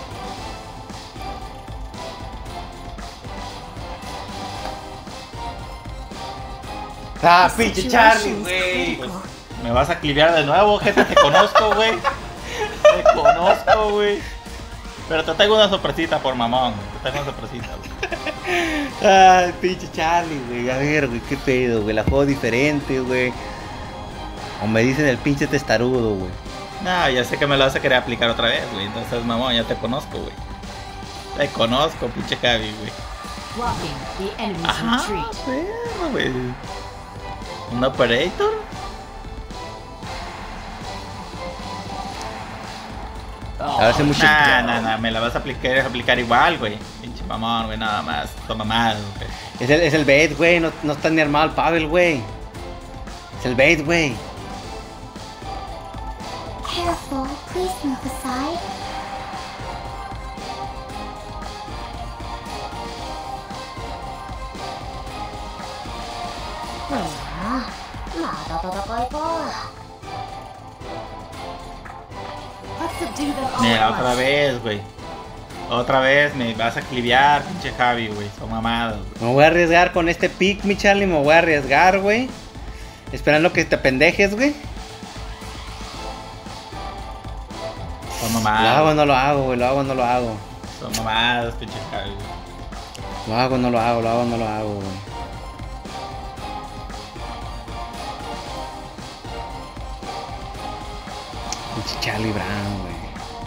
Speaker 1: Ah, pinche Charlie, güey.
Speaker 2: Pues, me vas a clivear de nuevo, gente, te conozco, güey. Te conozco, güey. Pero te tengo una sorpresita por mamón, güey. Te tengo una sorpresita, güey.
Speaker 1: Ay, pinche Charlie, güey. A ver, güey, qué pedo, güey. La juego diferente, güey. O me dicen el pinche testarudo, güey.
Speaker 2: No, ya sé que me lo vas a querer aplicar otra vez, güey. Entonces, mamón, ya te conozco, güey. Te conozco, pinche Javi, güey.
Speaker 4: Blocking the enemy's
Speaker 2: Ajá,
Speaker 4: retreat.
Speaker 2: bueno, güey. ¿Un operator?
Speaker 1: A ver si mucho.
Speaker 2: Nah, nah, nah, me la vas a aplicar, aplicar igual, güey. Pinche mamón, güey, nada más. Toma más, güey.
Speaker 1: Es el, es el bait, güey. No, no está ni armado el Pavel, güey. Es el bait, güey.
Speaker 8: Careful, please move aside. Ah, nada, tatakae ka.
Speaker 4: Let's subdue them all
Speaker 2: Mira,
Speaker 4: at
Speaker 2: otra
Speaker 4: once.
Speaker 2: vez, güey. Otra vez me vas a clivear, pinche Javi, güey. Son mamadas, güey.
Speaker 1: Me voy a arriesgar con este pick, mi Charlie. Me voy a arriesgar, güey. Esperando que te pendejes, güey.
Speaker 2: Son
Speaker 1: Lo
Speaker 2: mamadas.
Speaker 1: hago o no lo hago, güey. Lo hago o no lo hago.
Speaker 2: Son mamadas, pinche Javi, güey.
Speaker 1: Lo hago o no lo hago. Lo hago o no lo hago, güey. Pinche Charlie Brown, güey.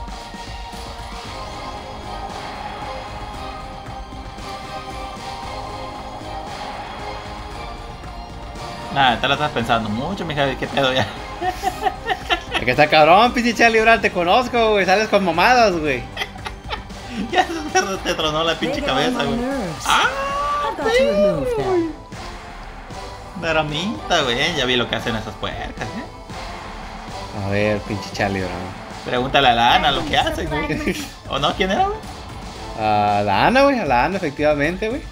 Speaker 2: Nada, te la estás pensando mucho, mi Javi. ¿Qué pedo ya?
Speaker 1: Es que está cabrón, pinche Charlie Brown. Te conozco, güey. Sales con mamadas, güey.
Speaker 2: Ya te, te tronó la pinche
Speaker 11: They got on
Speaker 2: cabeza,
Speaker 11: my
Speaker 2: güey.
Speaker 11: nerves.
Speaker 2: ¡Ah!
Speaker 11: I've got to remove them.
Speaker 2: Dramita, güey. Ya vi lo que hacen esas puercas, ¿eh?
Speaker 1: A ver, pinche Charlie Brown.
Speaker 2: Pregúntale a la Ana lo que hace, güey. ¿O no? ¿Quién era, güey?
Speaker 1: A la Ana, güey. A la Ana, efectivamente, güey.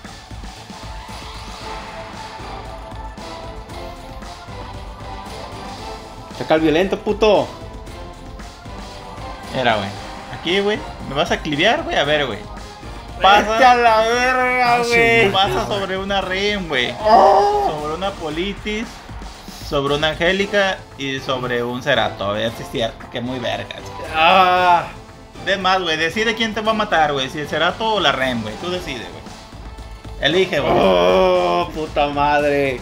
Speaker 1: Saca el violento, puto.
Speaker 2: Era, güey. Aquí, güey. ¿Me vas a clivear, güey? A ver, güey.
Speaker 1: Vete a
Speaker 2: Pasa,
Speaker 1: la verga, güey.
Speaker 2: pasa sobre una Rim, güey. Sobre una Politis. Sobre una Angélica. Y sobre un Cerato. A ver si es cierto. Que muy vergas.
Speaker 1: Ah.
Speaker 2: De más, güey. Decide quién te va a matar, güey. Si el Cerato o la Rim, güey. Tú decides, güey. Elige, güey.
Speaker 1: Oh, puta madre.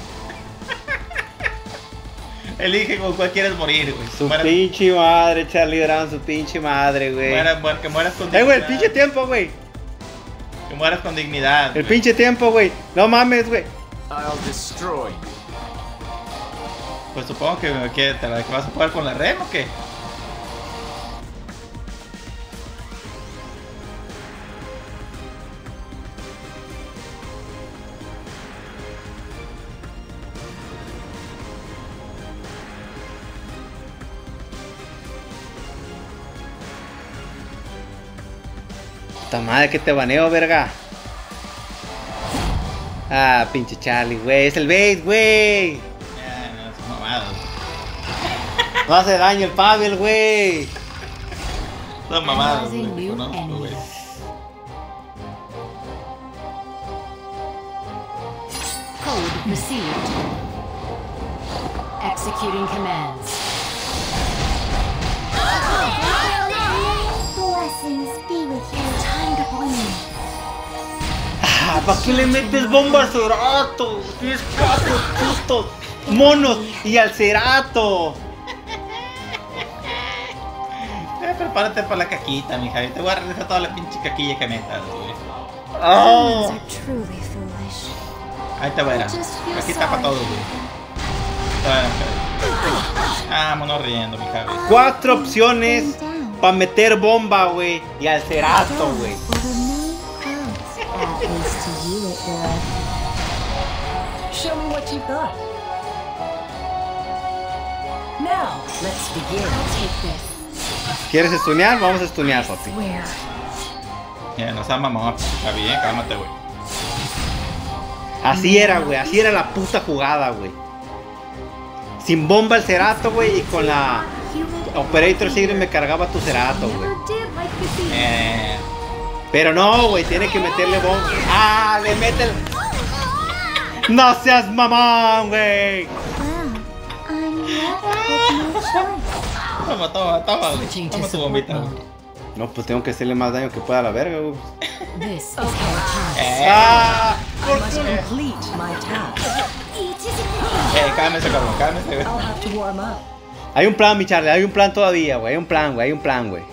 Speaker 2: Elige con cuál quieres morir, güey.
Speaker 1: Su
Speaker 2: Mueras-
Speaker 1: pinche madre, Charlie Brown, su pinche madre, güey.
Speaker 2: mueras- muer- que mueras con
Speaker 1: Eh,
Speaker 2: dignidad.
Speaker 1: güey, el pinche tiempo, güey.
Speaker 2: Que mueras con dignidad.
Speaker 1: El
Speaker 2: güey.
Speaker 1: pinche tiempo, güey. No mames, güey.
Speaker 10: I'll destroy you.
Speaker 2: Pues supongo que, que te la que vas a jugar con la Rim o qué.
Speaker 1: Puta madre, que te baneo, verga. Ah, pinche Charlie, güey. Es el bait, güey.
Speaker 2: Ya, no, son mamadas.
Speaker 1: No hace daño el Pavel, güey.
Speaker 2: Son mamadas,
Speaker 4: Analyzing
Speaker 2: güey.
Speaker 4: new
Speaker 2: Conozco, güey.
Speaker 4: enemies. Code received. Executing commands.
Speaker 8: Blessings be with you. Time to bloom.
Speaker 1: Ah, ¿para qué le metes bomba al Cerato? Tienes cuatro putos monos y al Cerato.
Speaker 2: Eh, prepárate para la caquita, mija. Te voy a regresar toda la pinche caquilla que metas, güey.
Speaker 1: Oh.
Speaker 5: Humans are truly foolish.
Speaker 2: Ahí te voy a ir. Aquí está para todos, güey. Ah, vámonos riendo, mija, güey.
Speaker 1: Cuatro opciones para meter bomba, güey, y al Cerato, güey.
Speaker 8: At least to you it does.
Speaker 11: Show me what you've got. Now, let's begin.
Speaker 4: Take this.
Speaker 1: ¿Quieres estunear? Vamos a estunear, papi.
Speaker 11: Where?
Speaker 2: Mira, no seas mamón, está bien, cálmate, güey.
Speaker 1: Así era, güey, así era la puta jugada, güey. Sin bomba el Cerato, güey, y con la Operator Sigrid me cargaba tu Cerato, güey.
Speaker 2: Eh,
Speaker 1: Pero no, güey, tiene que meterle bomba. ¡Ah! Le mete el... ¡No seas mamón, güey!
Speaker 8: I'm left with no choice.
Speaker 2: toma, toma, toma, güey. Toma tu bombita, güey.
Speaker 1: No, pues tengo que hacerle más daño que pueda a la verga, güey.
Speaker 4: This is our chance.
Speaker 2: Eh,
Speaker 1: ¡Ah!
Speaker 11: I must complete my task.
Speaker 2: eh, cálmese, cabrón, cálmese, güey.
Speaker 11: I'll have to warm up.
Speaker 1: Hay un plan, mi Charlie, hay un plan todavía, güey. Hay un plan, güey, hay un plan, güey.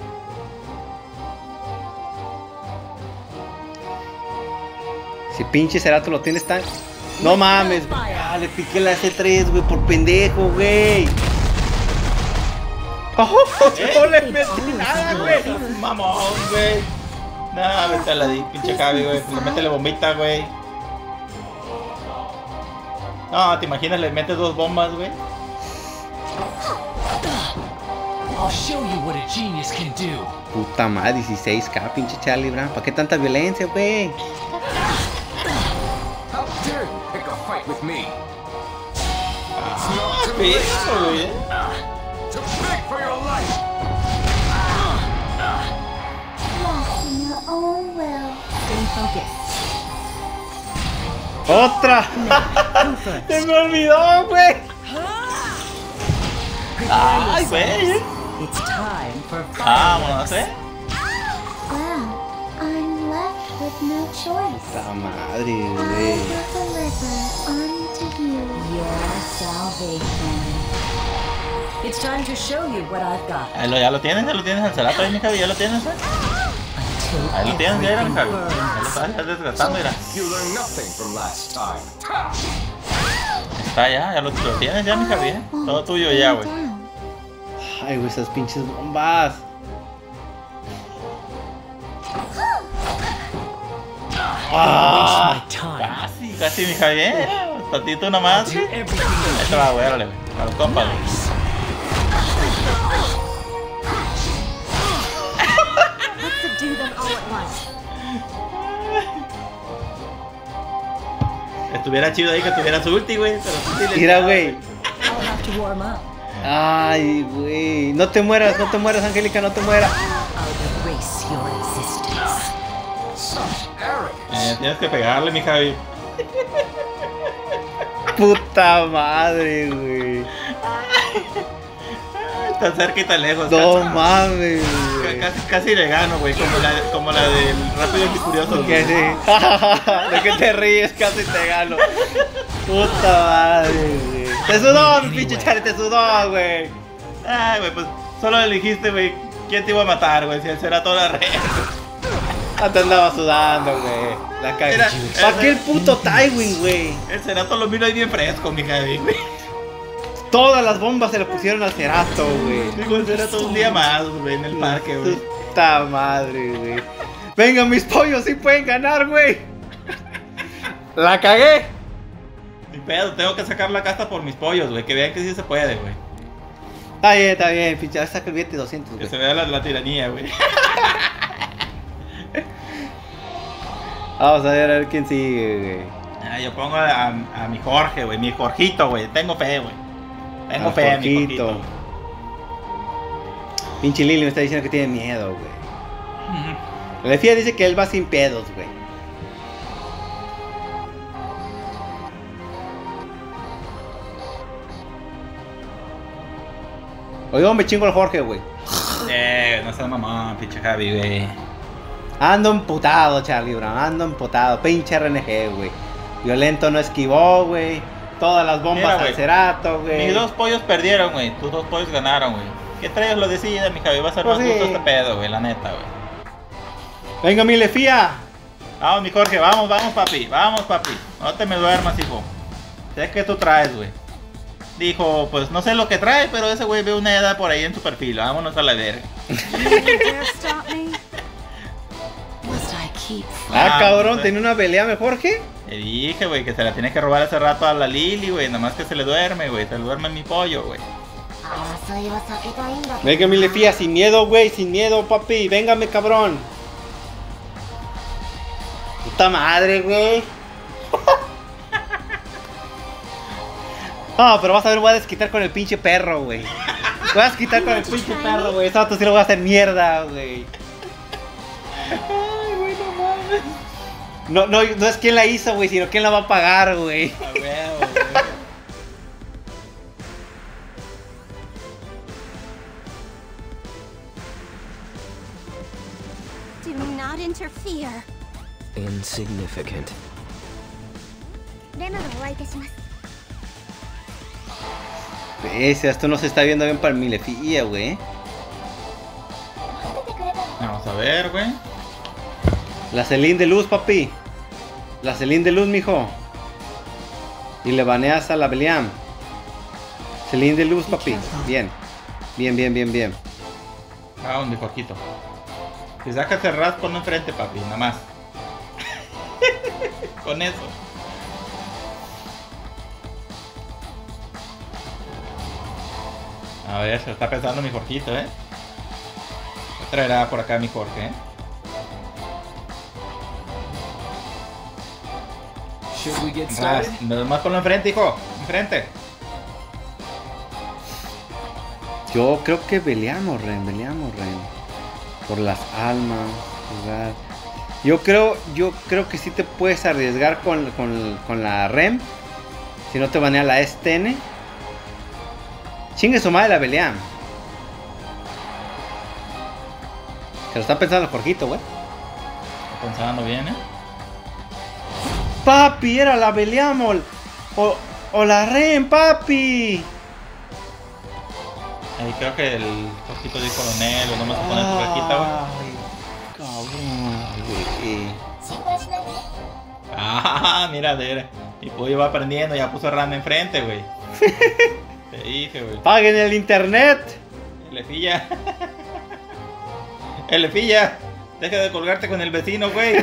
Speaker 1: Si pinche Cerato lo tienes tan... No mames, güey. Ah, le piqué la C tres, güey, por pendejo, güey. Oh, no le metí nada, güey.
Speaker 2: Mamón, güey. No, vete a la di, pinche Javi, güey. Le métele bombita, güey. No, te imaginas, le metes dos bombas, güey.
Speaker 12: I'll show you what a genius can do.
Speaker 1: Puta madre, dieciséis K, pinche Charlie Brown. ¿Para qué tanta violencia, güey?
Speaker 12: How dare you pick a fight with me?
Speaker 2: Ah, peso, güey.
Speaker 12: To beg for your life.
Speaker 8: Lost in your own will.
Speaker 4: Stay focused.
Speaker 1: ¡Otra! ¡Se me olvidó, güey!
Speaker 2: Ay, güey.
Speaker 11: It's time for
Speaker 2: Vámonos, eh.
Speaker 8: Well, I'm left with no choice.
Speaker 1: ¡Puta madre,
Speaker 8: I
Speaker 1: güey!
Speaker 8: will deliver unto you your salvation.
Speaker 11: It's time to show you what I've got.
Speaker 2: Ahí lo, ya lo tienes, ya lo tienes al Cerato ahí, mi Javi, ya lo tienes, eh.
Speaker 11: Until
Speaker 2: Ahí lo tienes, ya era, mi Javi.
Speaker 11: everything
Speaker 2: Ya lo estás ya desgastando, mira.
Speaker 12: You learned nothing from last time.
Speaker 2: Está ya, ya lo, lo tienes ya, mi Javi, eh. Todo tuyo ya, güey.
Speaker 1: Ay, güey, esas pinches bombas.
Speaker 12: Ah, my time.
Speaker 2: Casi, casi, mi Javi, eh. Tatito nomás.
Speaker 12: Do
Speaker 2: Ahí
Speaker 12: everything
Speaker 2: te va, güey, órale, güey. A los compas, güey.
Speaker 3: Let's subdue them all at once.
Speaker 2: Estuviera chido ahí que tuviera su ulti, güey. Pero sí le-
Speaker 1: Mira, güey.
Speaker 11: I'll have to warm up.
Speaker 1: Ay, güey. No te mueras, no te mueras, Angélica, no te mueras.
Speaker 11: I'll erase your existence.
Speaker 12: Such arrogance.
Speaker 2: Eh, tienes que pegarle, mi Javi.
Speaker 1: Puta madre, güey.
Speaker 2: Tan cerca y tan lejos.
Speaker 1: No
Speaker 2: casi,
Speaker 1: mames,
Speaker 2: ca-
Speaker 1: güey.
Speaker 2: casi, casi le gano, güey. Como la, como la del Rápido y Furioso.
Speaker 1: ¿Qué sí? ¿De qué te ríes? Casi te gano. Puta madre, güey. Te sudó, mi pinche Charlie, te sudó, güey.
Speaker 2: Ay, güey, pues solo elegiste, güey. ¿Quién te iba a matar, güey? Si él será toda la red.
Speaker 1: Ah, te andaba sudando, güey. La cagué.
Speaker 2: Era-
Speaker 1: ¿Para qué el puto Tywin, güey?
Speaker 2: El Cerato lo miro ahí bien fresco, mi Javi, güey.
Speaker 1: Todas las bombas se le pusieron al Cerato, güey.
Speaker 2: Digo, el Cerato un día más, güey, en el parque, güey.
Speaker 1: Puta madre, güey. Venga, mis pollos, sí pueden ganar, güey. La cagué.
Speaker 2: Ni pedo, tengo que sacar la casta por mis pollos, güey. Que vean que sí se puede, güey.
Speaker 1: Está bien, está bien, pinche. Saca el billete doscientos,
Speaker 2: Que
Speaker 1: güey.
Speaker 2: se vea la, la tiranía, güey.
Speaker 1: Vamos a ver, a ver quién sigue, güey.
Speaker 2: Ah, yo pongo a, a, a mi Jorge, güey. Mi Jorgito, güey. Tengo fe, güey. Tengo
Speaker 1: A
Speaker 2: fe, mi
Speaker 1: Jorgito.
Speaker 2: Jorgito.
Speaker 1: Pinche Lily me está diciendo que tiene miedo, güey. Lefía dice que él va sin pedos, güey. Oiga, me chingo el Jorge, güey.
Speaker 2: Eh, no seas mamón, pinche Javi, güey.
Speaker 1: Ando emputado, Charlie Brown. Ando emputado. Pinche R N G, güey. Violento no esquivó, güey. Todas las bombas al Cerato, güey.
Speaker 2: Mis dos pollos perdieron, güey. Tus dos pollos ganaron, güey. ¿Qué traes lo decide, mi Javi? Va a ser
Speaker 1: Pues
Speaker 2: más
Speaker 1: sí.
Speaker 2: justo este pedo, güey, la neta, güey.
Speaker 1: Venga, mi Lefía.
Speaker 2: Vamos, mi Jorge, vamos, vamos, papi. Vamos, papi. No te me duermas, hijo. Sé que tú traes, güey. Dijo, pues no sé lo que trae, pero ese güey ve una edad por ahí en su perfil. Vámonos a la verga.
Speaker 1: Ah, cabrón,
Speaker 2: pues,
Speaker 1: ¿tenía una pelea mejor, Jorge?
Speaker 2: Te dije, güey, que se la tiene que robar hace rato a la Lili, güey. Nada más que se le duerme, güey. Se le duerme mi pollo, güey.
Speaker 1: Venga, mi Lefía, sin miedo, güey, sin miedo, papi. Véngame, cabrón. Puta madre, güey. No, pero vas a ver, voy a desquitar con el pinche perro, güey. Voy a desquitar con el pinche perro, güey. Ese vato sí lo voy a hacer mierda, güey.
Speaker 2: Ay, güey, no mames.
Speaker 1: No, no, no es quién la hizo, güey, sino quién la va a pagar, güey.
Speaker 2: A huevo, güey.
Speaker 3: Do not interfere.
Speaker 9: Insignificant.
Speaker 1: Ese, esto no se está viendo bien para mi Lefía, güey.
Speaker 2: Vamos a ver, güey.
Speaker 1: La Celine de luz, papi. La Celine de luz, mijo. Y le baneas a la Beliam. Celine de luz, papi. Bien. Bien, bien, bien, bien.
Speaker 2: Vamos, mi Jorquito. Si sacas el ras, ponlo enfrente, papi, nada más. Con eso. A ver, se está pensando mi Jorquito, ¿eh? ¿Qué traerá por acá mi Jorge, eh?
Speaker 9: Should we get
Speaker 2: Ras,
Speaker 9: started?
Speaker 2: nada más ponlo enfrente, hijo. Enfrente.
Speaker 1: Yo creo que peleamos, Ren, peleamos, Ren. Por las almas, jugar. Yo creo, yo creo que sí te puedes arriesgar con, con, con la Rem. Si no te banea la S T N. Chingue su madre la Beliam. Se lo está pensando el Jorgito, güey.
Speaker 2: Está pensando bien, ¿eh?
Speaker 1: Papi, era la Beliam o, o, o la Rem, papi.
Speaker 2: Ahí creo que el Jorgito dijo coronel o no me se pone su cajita, güey.
Speaker 1: Ay, cabrón, güey.
Speaker 2: Ah, mira, mira. Mi pollo va aprendiendo, ya puso Ram enfrente, güey. Te dije, güey.
Speaker 1: Paguen el internet.
Speaker 2: Lefilla. El Lefilla. Deja de colgarte con el vecino, güey.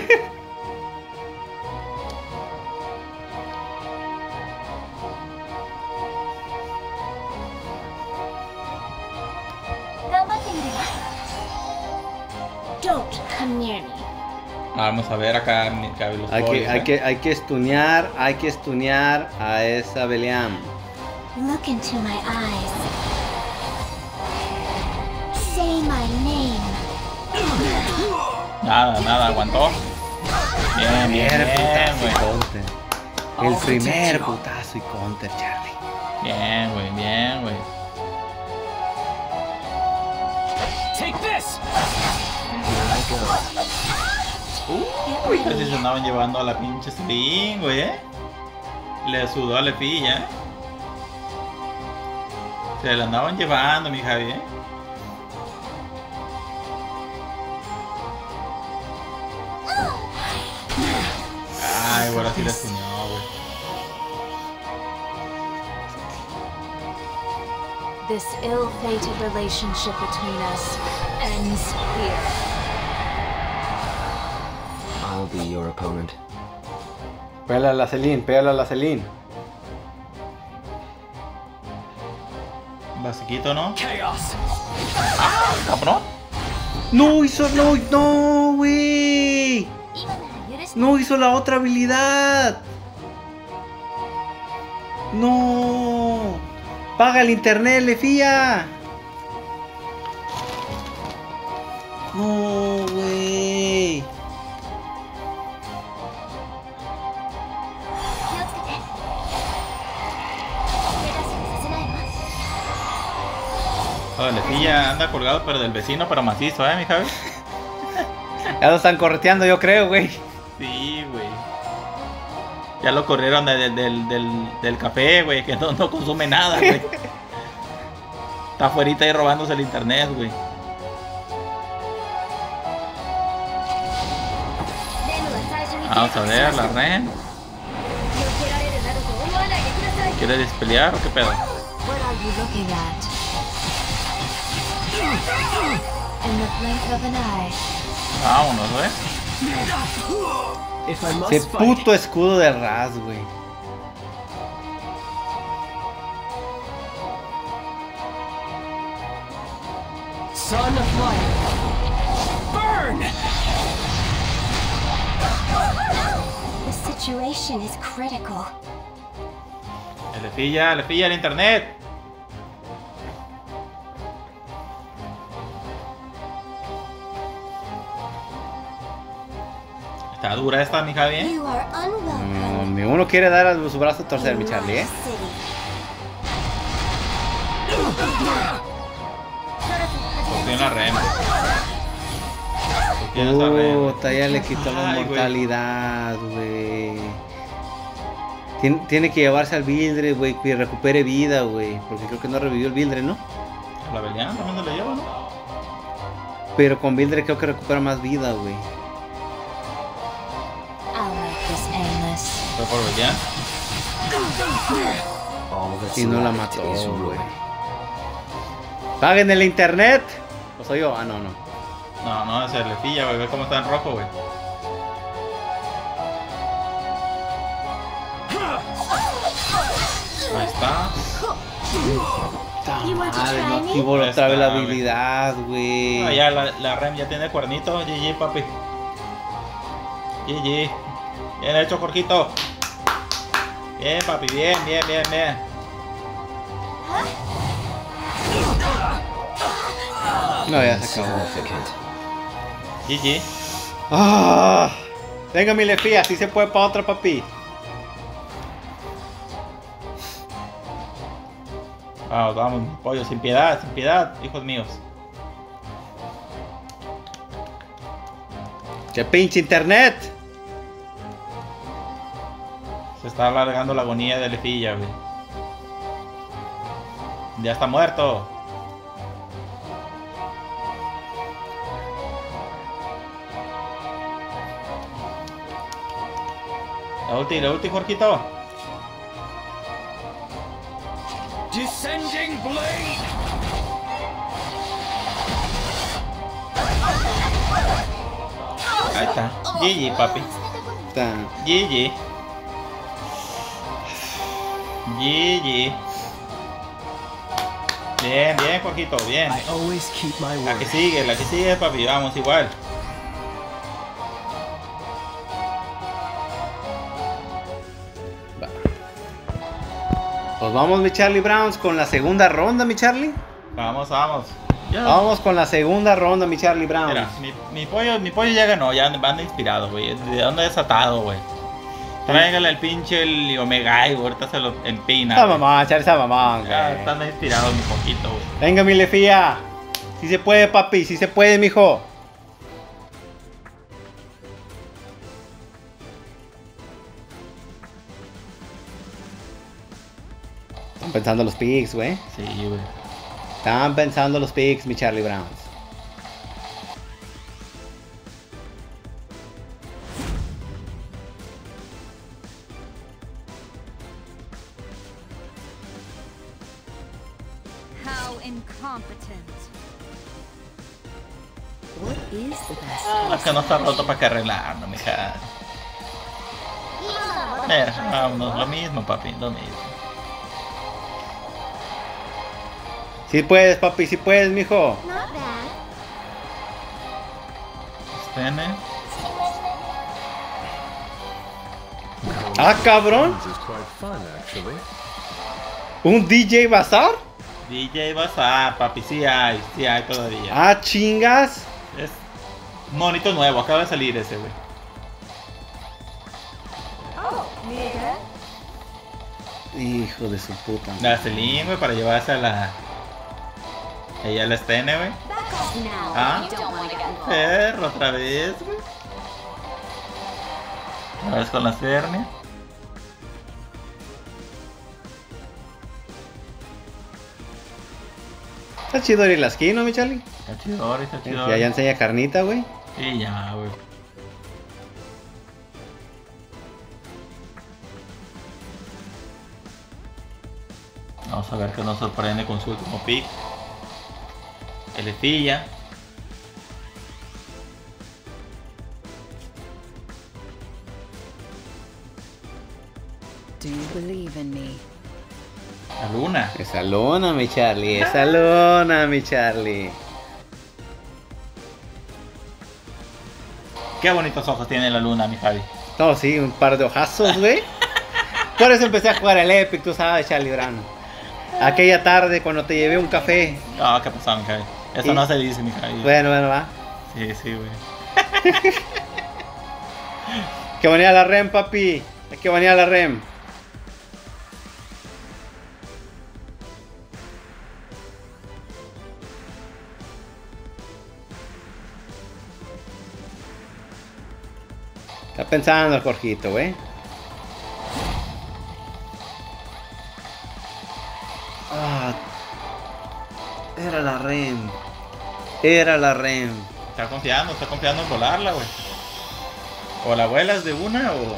Speaker 8: Don't come near me.
Speaker 2: Vamos a ver acá mi cabello.
Speaker 1: Hay que, hay que, hay que stunear, hay que stunear a esa Beliam.
Speaker 8: Look into my eyes. Say my name.
Speaker 2: Nada, nada, aguantó. Bien, bien,
Speaker 1: Primer
Speaker 2: bien,
Speaker 1: putazo
Speaker 2: güey.
Speaker 1: y counter. El primer putazo y counter, Charlie.
Speaker 2: Bien, güey, bien, güey.
Speaker 12: Take this.
Speaker 2: Uy, casi se andaban llevando a la pinche Sling, güey, eh. Le sudó a Lefilla, eh. Se la andaban llevando, mi Javi, eh. Ay, bueno, sí le estuneó, güey.
Speaker 3: This ill-fated relationship between us ends here.
Speaker 9: I'll be your opponent.
Speaker 1: Pégale a la Celine, pégale a la Celine.
Speaker 2: Basiquito, ¿no?
Speaker 12: Chaos.
Speaker 2: ¡Ah, cabrón!
Speaker 1: No hizo, no, no, güey. No hizo la otra habilidad. No. Paga el internet, Lefía. No, güey.
Speaker 2: Oh, Lefilla anda colgado pero del vecino, pero macizo, ¿eh, mi Javi?
Speaker 1: Ya lo están correteando, yo creo, güey.
Speaker 2: Sí, güey. Ya lo corrieron de- de- del, del, del café, güey, que no, no consume nada, güey. Está afuerita ahí robándose el internet, güey. Vamos a ver, la Ren. ¿Quiere despelear o qué pedo?
Speaker 3: What are you looking at? In the blink of an eye.
Speaker 2: Vámonos, güey.
Speaker 9: If I must
Speaker 1: Ese
Speaker 9: fight,
Speaker 1: puto escudo de Raz, güey.
Speaker 12: Son of light. Burn!
Speaker 8: The situation is critical.
Speaker 2: Lefilla, Lefilla el internet. Está dura esta, mi Javi, ¿eh?
Speaker 8: You are unwelcome.
Speaker 1: No, ni uno quiere dar a su brazo a torcer, mi Charlie, ¿eh?
Speaker 2: Por fin la Ren. ¿Por quién es la Ren?
Speaker 1: Puta, ya le quitó la
Speaker 2: Ay, güey.
Speaker 1: mortalidad, güey. Tiene, tiene que llevarse al Vildred, güey, que recupere vida, güey. Porque creo que no revivió el Vildred, ¿no?
Speaker 2: La Belian también se la lleva, ¿no?
Speaker 1: Pero con Vildred creo que recupera más vida, güey.
Speaker 8: I'll make this endless.
Speaker 2: ¿Fue por Belian?
Speaker 9: all that's
Speaker 1: Y no la
Speaker 9: left
Speaker 1: mató,
Speaker 9: is
Speaker 1: güey.
Speaker 9: ruin.
Speaker 1: ¡Paguen el internet! ¿O soy yo? Ah, no, no.
Speaker 2: No, no, es el Lefilla, güey. Ve cómo está en rojo, güey. Ahí está.
Speaker 8: You want to
Speaker 1: Madre,
Speaker 8: try
Speaker 1: no
Speaker 8: me?
Speaker 1: activó otra
Speaker 2: Está,
Speaker 1: vez la
Speaker 2: güey.
Speaker 1: habilidad, güey.
Speaker 2: Ah, ya la, la Rem ya tiene cuernito. G G, papi. G G. Bien hecho, Jorgito. Bien, papi. Bien, bien, bien, bien.
Speaker 1: No, ya se acabó.
Speaker 9: Significant.
Speaker 2: G G.
Speaker 1: Ah, venga, mi Lefía, así se puede para otra, papi.
Speaker 2: Vamos, vamos, pollo, sin piedad, sin piedad, hijos míos.
Speaker 1: ¡Qué pinche internet!
Speaker 2: Se está alargando la agonía de Lefilla, güey. Ya está muerto. La ulti, la ulti, Jorgito.
Speaker 12: Descending blade!
Speaker 2: Ahí está. G G, papi.
Speaker 1: Está.
Speaker 2: G G. G G. Bien, bien, Jorgito, bien.
Speaker 9: I always keep my
Speaker 2: La que
Speaker 9: word.
Speaker 2: sigue, la que sigue, papi. Vamos, igual.
Speaker 1: Pues vamos, mi Charlie Browns, con la segunda ronda, mi Charlie.
Speaker 2: Vamos, vamos. Ya.
Speaker 1: Vamos con la segunda ronda, mi Charlie Browns.
Speaker 2: Mira, mi, mi pollo, mi pollo ya ganó, ya anda inspirado, güey. ¿De dónde desatado, güey? Tráigale el pinche el Omega, güey. Ahorita se lo empina.
Speaker 1: Esa
Speaker 2: güey.
Speaker 1: mamá, Charlie, esa mamá,
Speaker 2: Ya
Speaker 1: güey.
Speaker 2: están inspirados un poquito, güey.
Speaker 1: Venga, mi Lefía. Si se puede, papi, si se puede, mijo. Están pensando los picks, güey.
Speaker 2: Sí, güey.
Speaker 1: Están pensando los picks, mi Charlie Browns.
Speaker 5: How incompetent.
Speaker 7: What is the best?
Speaker 2: Es que no está roto para que arreglarlo, mija. Mira, vámonos, lo mismo, papi, lo mismo.
Speaker 1: Si puedes, papi, si puedes, mijo.
Speaker 8: Not bad.
Speaker 2: Espene.
Speaker 1: Ah, cabrón.
Speaker 13: Is quite fun, actually.
Speaker 1: ¿Un D J Bazar?
Speaker 2: D J Bazar, papi, sí hay, sí hay todavía.
Speaker 1: Ah, chingas.
Speaker 2: Es Monito nuevo, acaba de salir ese, güey.
Speaker 1: Hijo de su puta.
Speaker 2: La Celine, güey, para llevarse a la... Ella la Stene, güey. Ah, perro, otra vez, güey. Otra vez con la Cernia.
Speaker 1: Está chido ir la skin, ¿no, mi Charlie?
Speaker 2: Está chido, está chido.
Speaker 1: Ya, ya enseña carnita, güey.
Speaker 2: Sí, ya, güey. Vamos a ver qué nos sorprende con su último pick. Elefilla.
Speaker 7: Do you believe in me?
Speaker 2: La luna.
Speaker 1: Esa luna, mi Charlie. Esa luna, mi Charlie.
Speaker 2: Qué bonitos ojos tiene la luna, mi Javi.
Speaker 1: No, sí, un par de ojazos, güey. Por eso empecé a jugar el Epic, tú sabes, Charlie Brown. Aquella tarde cuando te llevé un café.
Speaker 2: No, ¿qué pasó, mi Javi? Eso y... no se dice, mi Javi.
Speaker 1: Bueno, bueno, va.
Speaker 2: Sí, sí, güey.
Speaker 1: Que venía la rem, papi. Es que venía la rem. Está pensando el Jorgito, güey. Ah, era la rem. Era la rem.
Speaker 2: Está confiando, está confiando en volarla, güey. O la vuelas de una o...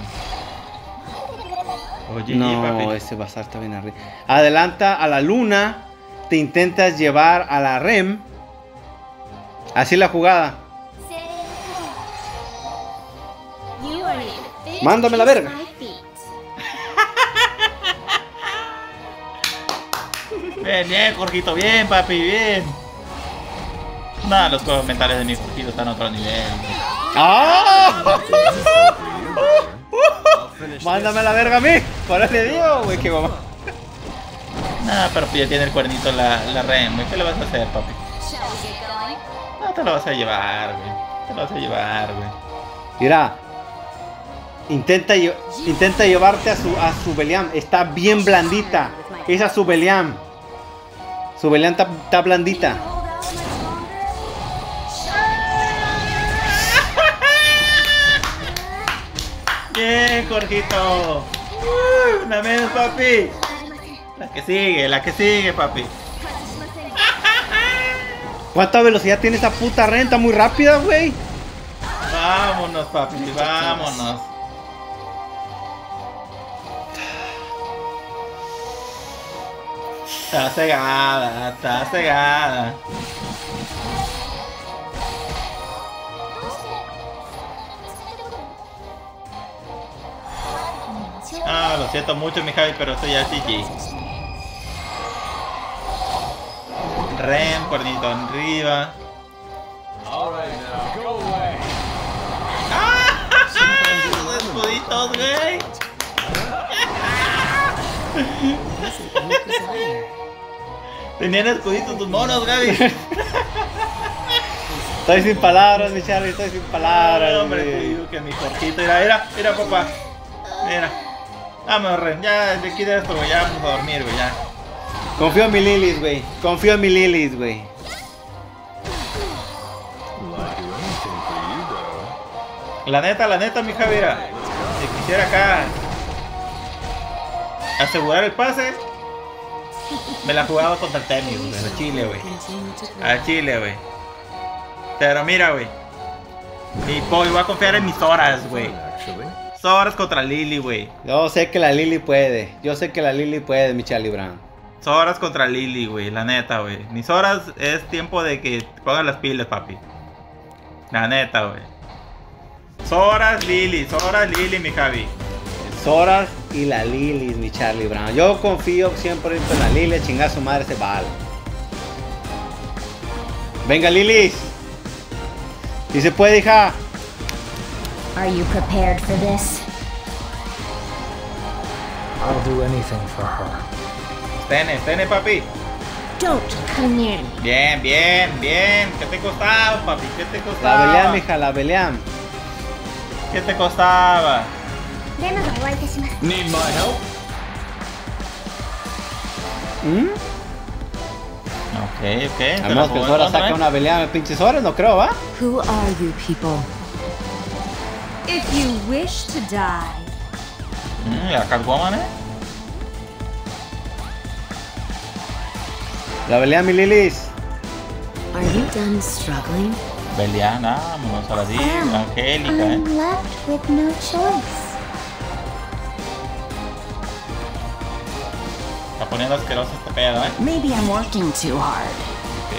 Speaker 2: o G G,
Speaker 1: no,
Speaker 2: papi.
Speaker 1: ese bazar está bien arriba. Adelanta a la luna. Te intentas llevar a la rem. Así la jugada. Mándame la verga.
Speaker 2: Bien, bien, Jorgito, bien, papi, bien. Nada, los comentarios de mi Jorgito están a otro nivel.
Speaker 1: ¡Ah! Mándame la verga a mí. Por eso le digo, güey, que mamá.
Speaker 2: Nah, pero ya tiene el cuernito la, la rem, güey. ¿Qué le vas a hacer, papi? No te lo vas a llevar, güey. Te lo vas a llevar, güey.
Speaker 1: Mira. Intenta, intenta llevarte a su, a su Beliam. Está bien blandita. Esa su Beliam. Su Beliam está, está blandita.
Speaker 2: Bien, Jorgito. Uh, una menos, papi. La que sigue, la que sigue, papi.
Speaker 1: ¿Cuánta velocidad tiene esa puta renta? Muy rápida, güey.
Speaker 2: Vámonos, papi, vámonos. Está cegada, está cegada. Ah, lo siento mucho, mi Javi, pero estoy ya G G. Rem, cuernito arriba. ¡Ah! ¡Los escuditos, güey! Tenían escuditos tus monos, Gaby.
Speaker 1: Estoy sin palabras, mi Charlie, estoy sin palabras.
Speaker 2: No, hombre, te digo que mi Jorgito. Mira, mira, mira, papá. Mira. Vamos, Ren, ya le quita esto, güey. Ya vamos a dormir, güey, ya.
Speaker 1: Confío en mi Lilith, güey. Confío en mi Lilith, güey.
Speaker 2: La neta, la neta, mi Javiera. Si quisiera acá asegurar el pase, me la jugaba contra el tenis, güey. A Chile, güey. A Chile, güey. Pero mira, güey. Y voy, voy a confiar en mis horas, güey. Horas contra Lily, güey.
Speaker 1: Yo sé que la Lily puede. Yo sé que la Lily puede, mi Charlie Brown.
Speaker 2: Horas contra Lily, güey. La neta, güey. Mis horas es tiempo de que te pongan las pilas, papi. La neta, güey. Soras, Lily, Soras, Lily, mi Javi.
Speaker 1: Soras y la Lily, mi Charlie Brown. Yo confío cien por ciento en la Lily. Chingar su madre ese bal. Venga, Lily. Si se puede, hija.
Speaker 8: Are you prepared for this?
Speaker 6: I'll do anything for her.
Speaker 2: Stene, Stene, papi.
Speaker 8: Don't come near me.
Speaker 2: Bien, bien, bien. ¿Qué te costaba, papi? ¿Qué te
Speaker 1: La
Speaker 2: costaba?
Speaker 1: Belian, mija, la Belian.
Speaker 2: ¿Qué te costaba?
Speaker 10: Need my help?
Speaker 1: ¿Mm?
Speaker 2: Ok, ok.
Speaker 1: A menos que Sora saque una Belian, pinche Sora, no creo, ¿va?
Speaker 11: Who are you people?
Speaker 5: If you wish to die.
Speaker 2: Mm, la Catwoman, eh.
Speaker 1: La Belian, mi Lilis.
Speaker 7: Are you done struggling?
Speaker 2: Beliana, vámonos a la di, Angélica, eh.
Speaker 8: I'm left with no choice.
Speaker 2: Está poniendo asqueroso este pedo, eh.
Speaker 4: Maybe I'm working too hard.
Speaker 2: Ok.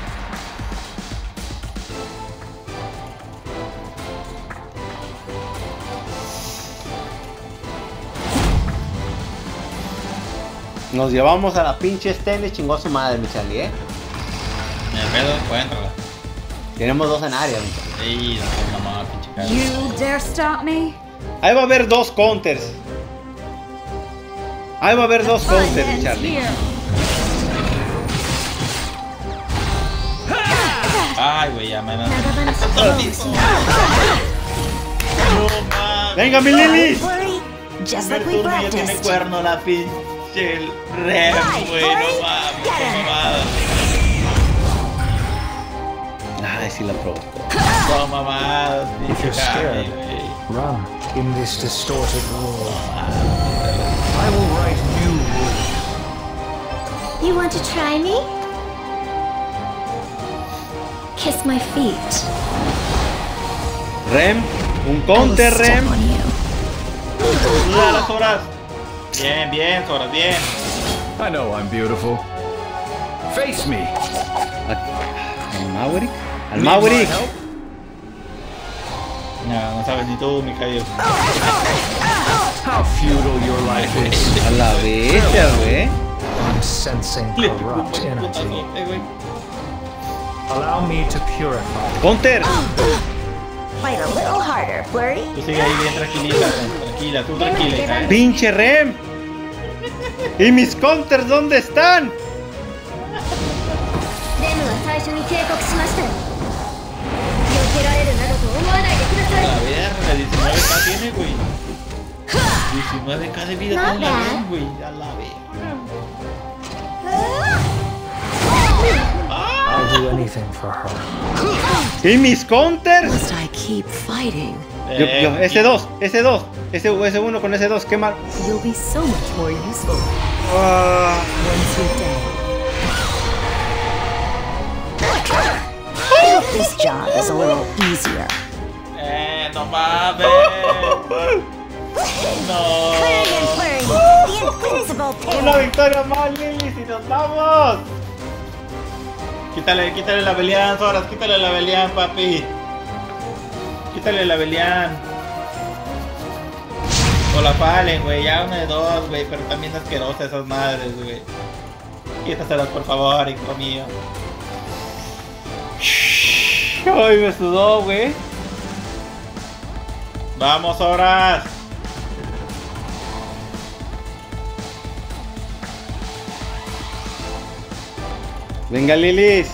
Speaker 1: Nos llevamos a la pinche Sten y chingó a su madre, mi Charlie, ¿eh?
Speaker 2: En el pedo, encuéntrala.
Speaker 1: Tenemos dos en área, mi Charlie.
Speaker 2: Sí, no sé, mamá, pinche cara.
Speaker 5: You dare stop me?
Speaker 1: Ahí va a haber dos counters. Ahí va a haber dos counters, mi Charlie.
Speaker 2: Ay, güey, ya me da.
Speaker 1: ¡Venga, mi Lilis!
Speaker 4: Just like we
Speaker 2: Turno ya tiene
Speaker 4: practiced.
Speaker 2: cuerno la pinche el Rem, güey, no mames, qué mamada.
Speaker 1: Ay, sí la provocó.
Speaker 2: Son mamadas,
Speaker 6: If
Speaker 2: pinche
Speaker 6: you're
Speaker 2: Javi,
Speaker 6: scared,
Speaker 2: güey.
Speaker 6: run in this distorted world. I will write new rules.
Speaker 8: You want to try me? Kiss my feet.
Speaker 1: Rem, un counter, Rem.
Speaker 2: Duda las horas. Bien, bien, Sora, bien.
Speaker 10: I know I'm beautiful. Face me.
Speaker 1: ¿Al Maverick? ¡Al
Speaker 10: Need my
Speaker 1: Maverick!
Speaker 10: help?
Speaker 2: No, no sabes ni tú, mi caído.
Speaker 10: How futile your life is.
Speaker 1: A la bestia, güey.
Speaker 6: I'm sensing corrupt energy. Allow me to purify.
Speaker 1: ¡Counter!
Speaker 4: Fight a little harder, Flurry.
Speaker 2: Tú sigue ahí bien tranquilita, tranquila, tú tranquila, hija, eh.
Speaker 1: ¡Pinche Rem! ¿Y mis counters dónde están?
Speaker 2: A la verga, diecinueve K tiene, güey. diecinueve K de vida tiene la Rem, güey. A la verga.
Speaker 6: I'll do anything for her.
Speaker 1: ¿Y mis counters?
Speaker 7: Must I keep fighting?
Speaker 1: Yo, yo, ese dos, ese dos, ese, ese uno con ese dos, qué mal.
Speaker 7: You'll be so much more useful
Speaker 1: Ah.
Speaker 7: once you're dead.
Speaker 4: This job is a little easier.
Speaker 2: Eh, no mames. No.
Speaker 4: Flurry, the invincible
Speaker 1: Una
Speaker 4: pair.
Speaker 1: victoria más, Lilis, y nos vamos.
Speaker 2: Quítale, quítale la Belian, Soras, quítale la Belian, papi. Quítale la Belian. O la Fallen, güey, ya una de dos, güey, pero también asquerosas esas madres, güey. Quítaselas, por favor, hijo mío.
Speaker 1: Ay, me sudó, güey.
Speaker 2: Vamos, Soras.
Speaker 1: Venga, Lilis.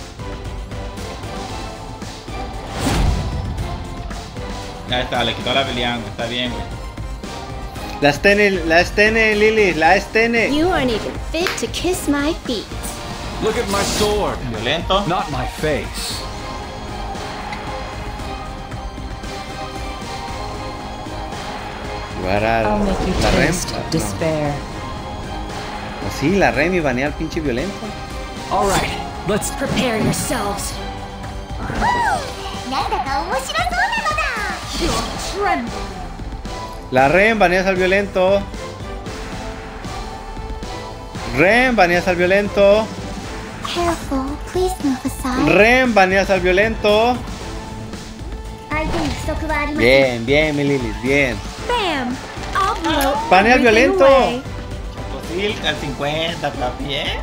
Speaker 2: Ya está, le quitó la Belian, güey, está bien, güey.
Speaker 1: La Stene, la Stene, Lilis, la Stene.
Speaker 8: You aren't even fit to kiss my feet.
Speaker 10: Look at my sword.
Speaker 2: Violento.
Speaker 10: Not my face.
Speaker 1: Jugar a
Speaker 11: I'll make you
Speaker 1: la Rem.
Speaker 11: taste despair.
Speaker 1: Pues sí, la Rem y banear pinche violento.
Speaker 12: All right, let's
Speaker 4: Prepare yourselves.
Speaker 5: You'll tremble.
Speaker 1: La Rem, baneas al violento. Rem, baneas al violento.
Speaker 8: Careful, please move aside.
Speaker 1: Rem, baneas al violento. Bien, bien, mi Lilis, bien.
Speaker 5: Bam! I'll blow
Speaker 1: Banea al
Speaker 5: everything
Speaker 1: violento.
Speaker 5: away.
Speaker 2: Chocosilca al cincuenta, papi, ¿eh?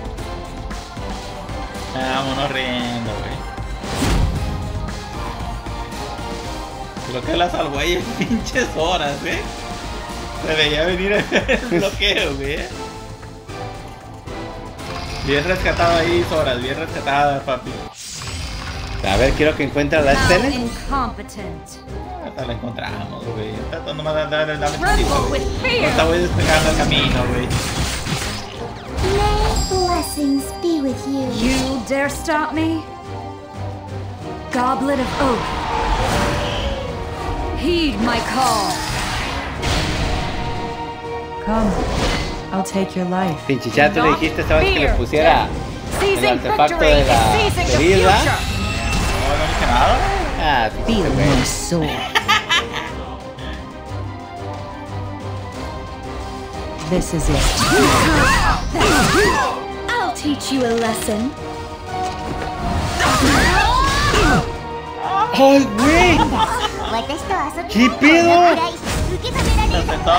Speaker 2: Vámonos riendo, güey. Creo que la salvó ahí en pinches horas, ¿eh? Se veía venir el bloqueo, güey. Bien rescatado ahí, Soras, bien rescatada, papi.
Speaker 1: A ver, quiero que encuentre a la
Speaker 5: How
Speaker 1: escena.
Speaker 5: incompetent.
Speaker 2: Hasta la encontramos, güey. Está nomás de darle la
Speaker 5: Tremble with fear.
Speaker 2: Está voy despegando el camino, güey.
Speaker 8: May blessings be with you.
Speaker 5: You dare stop me? Goblet of Oak. Heed my call.
Speaker 11: Come, I'll take your life.
Speaker 1: Pinche chat, tú le dijiste esta vez que le
Speaker 5: Fear.
Speaker 1: pusiera el
Speaker 5: Seizing
Speaker 1: artefacto
Speaker 5: victory
Speaker 1: de
Speaker 5: is
Speaker 1: la
Speaker 5: seizing the
Speaker 1: herida.
Speaker 5: future.
Speaker 2: No, no dije nada.
Speaker 1: Ah,
Speaker 7: Feel
Speaker 1: pinche
Speaker 7: my
Speaker 1: güey.
Speaker 7: sword.
Speaker 11: This is it.
Speaker 8: I'll teach you a lesson.
Speaker 1: ¡Ay, güey! ¿Qué pedo?
Speaker 2: Se sentó.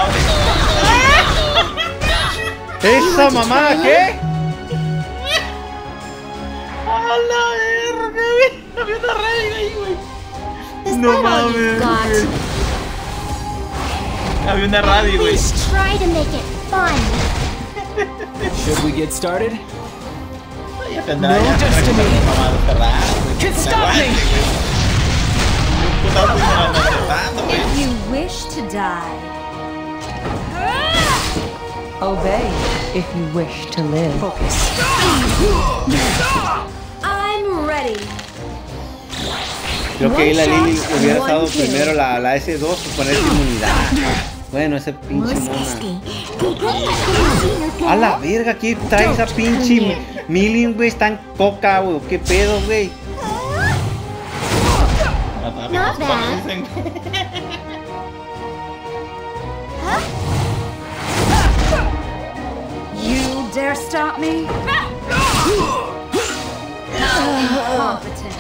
Speaker 1: ¿Esa mamada qué?
Speaker 2: ¡A la verga, güey! Había una radio ahí, güey. No mames. Había una radio, güey.
Speaker 8: Please try to make it fun.
Speaker 12: Should we get started?
Speaker 2: Ya tendrá
Speaker 12: No
Speaker 2: ya
Speaker 12: destiny
Speaker 2: mamado cerrado, güey.
Speaker 12: can stop me!
Speaker 2: Un putazo y se lo andan cerrando, güey.
Speaker 5: If you wish to die.
Speaker 11: Obey if you wish to live. Focus.
Speaker 5: I'm ready.
Speaker 1: Creo que ahí la Lily hubiera estado primero la, la S dos por ponerse inmunidad. Bueno, ese pinche mona. A la verga, ¿qué trae esa pinche Milling, güey? Está en coca, güey. ¿Qué pedo, güey?
Speaker 8: Not bad.
Speaker 2: Dicen.
Speaker 5: You dare stop me? Incompetent.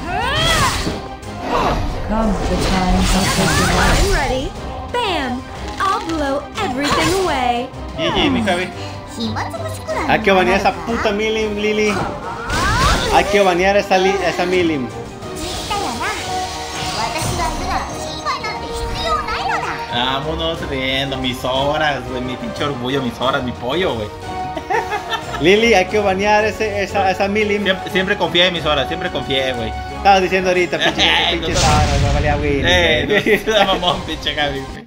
Speaker 11: Come, the time I'll take your life.
Speaker 5: I'm ready. Bam! I'll blow everything away.
Speaker 2: G G, mi Javi.
Speaker 1: Hay que banear esa puta Milling, Lily. Hay que banear esa, li esa Milling.
Speaker 2: Vámonos riendo, mis horas, güey, mi pinche orgullo, mis horas, mi pollo, güey.
Speaker 1: Lily, hay que banear ese, esa, esa Milling.
Speaker 2: Siempre, siempre confié en mis horas, siempre confié, güey.
Speaker 1: Estabas diciendo ahorita, pinche, pinche horas, no valía Willy.
Speaker 2: Eh, no, mamón, pinche Javi, güey.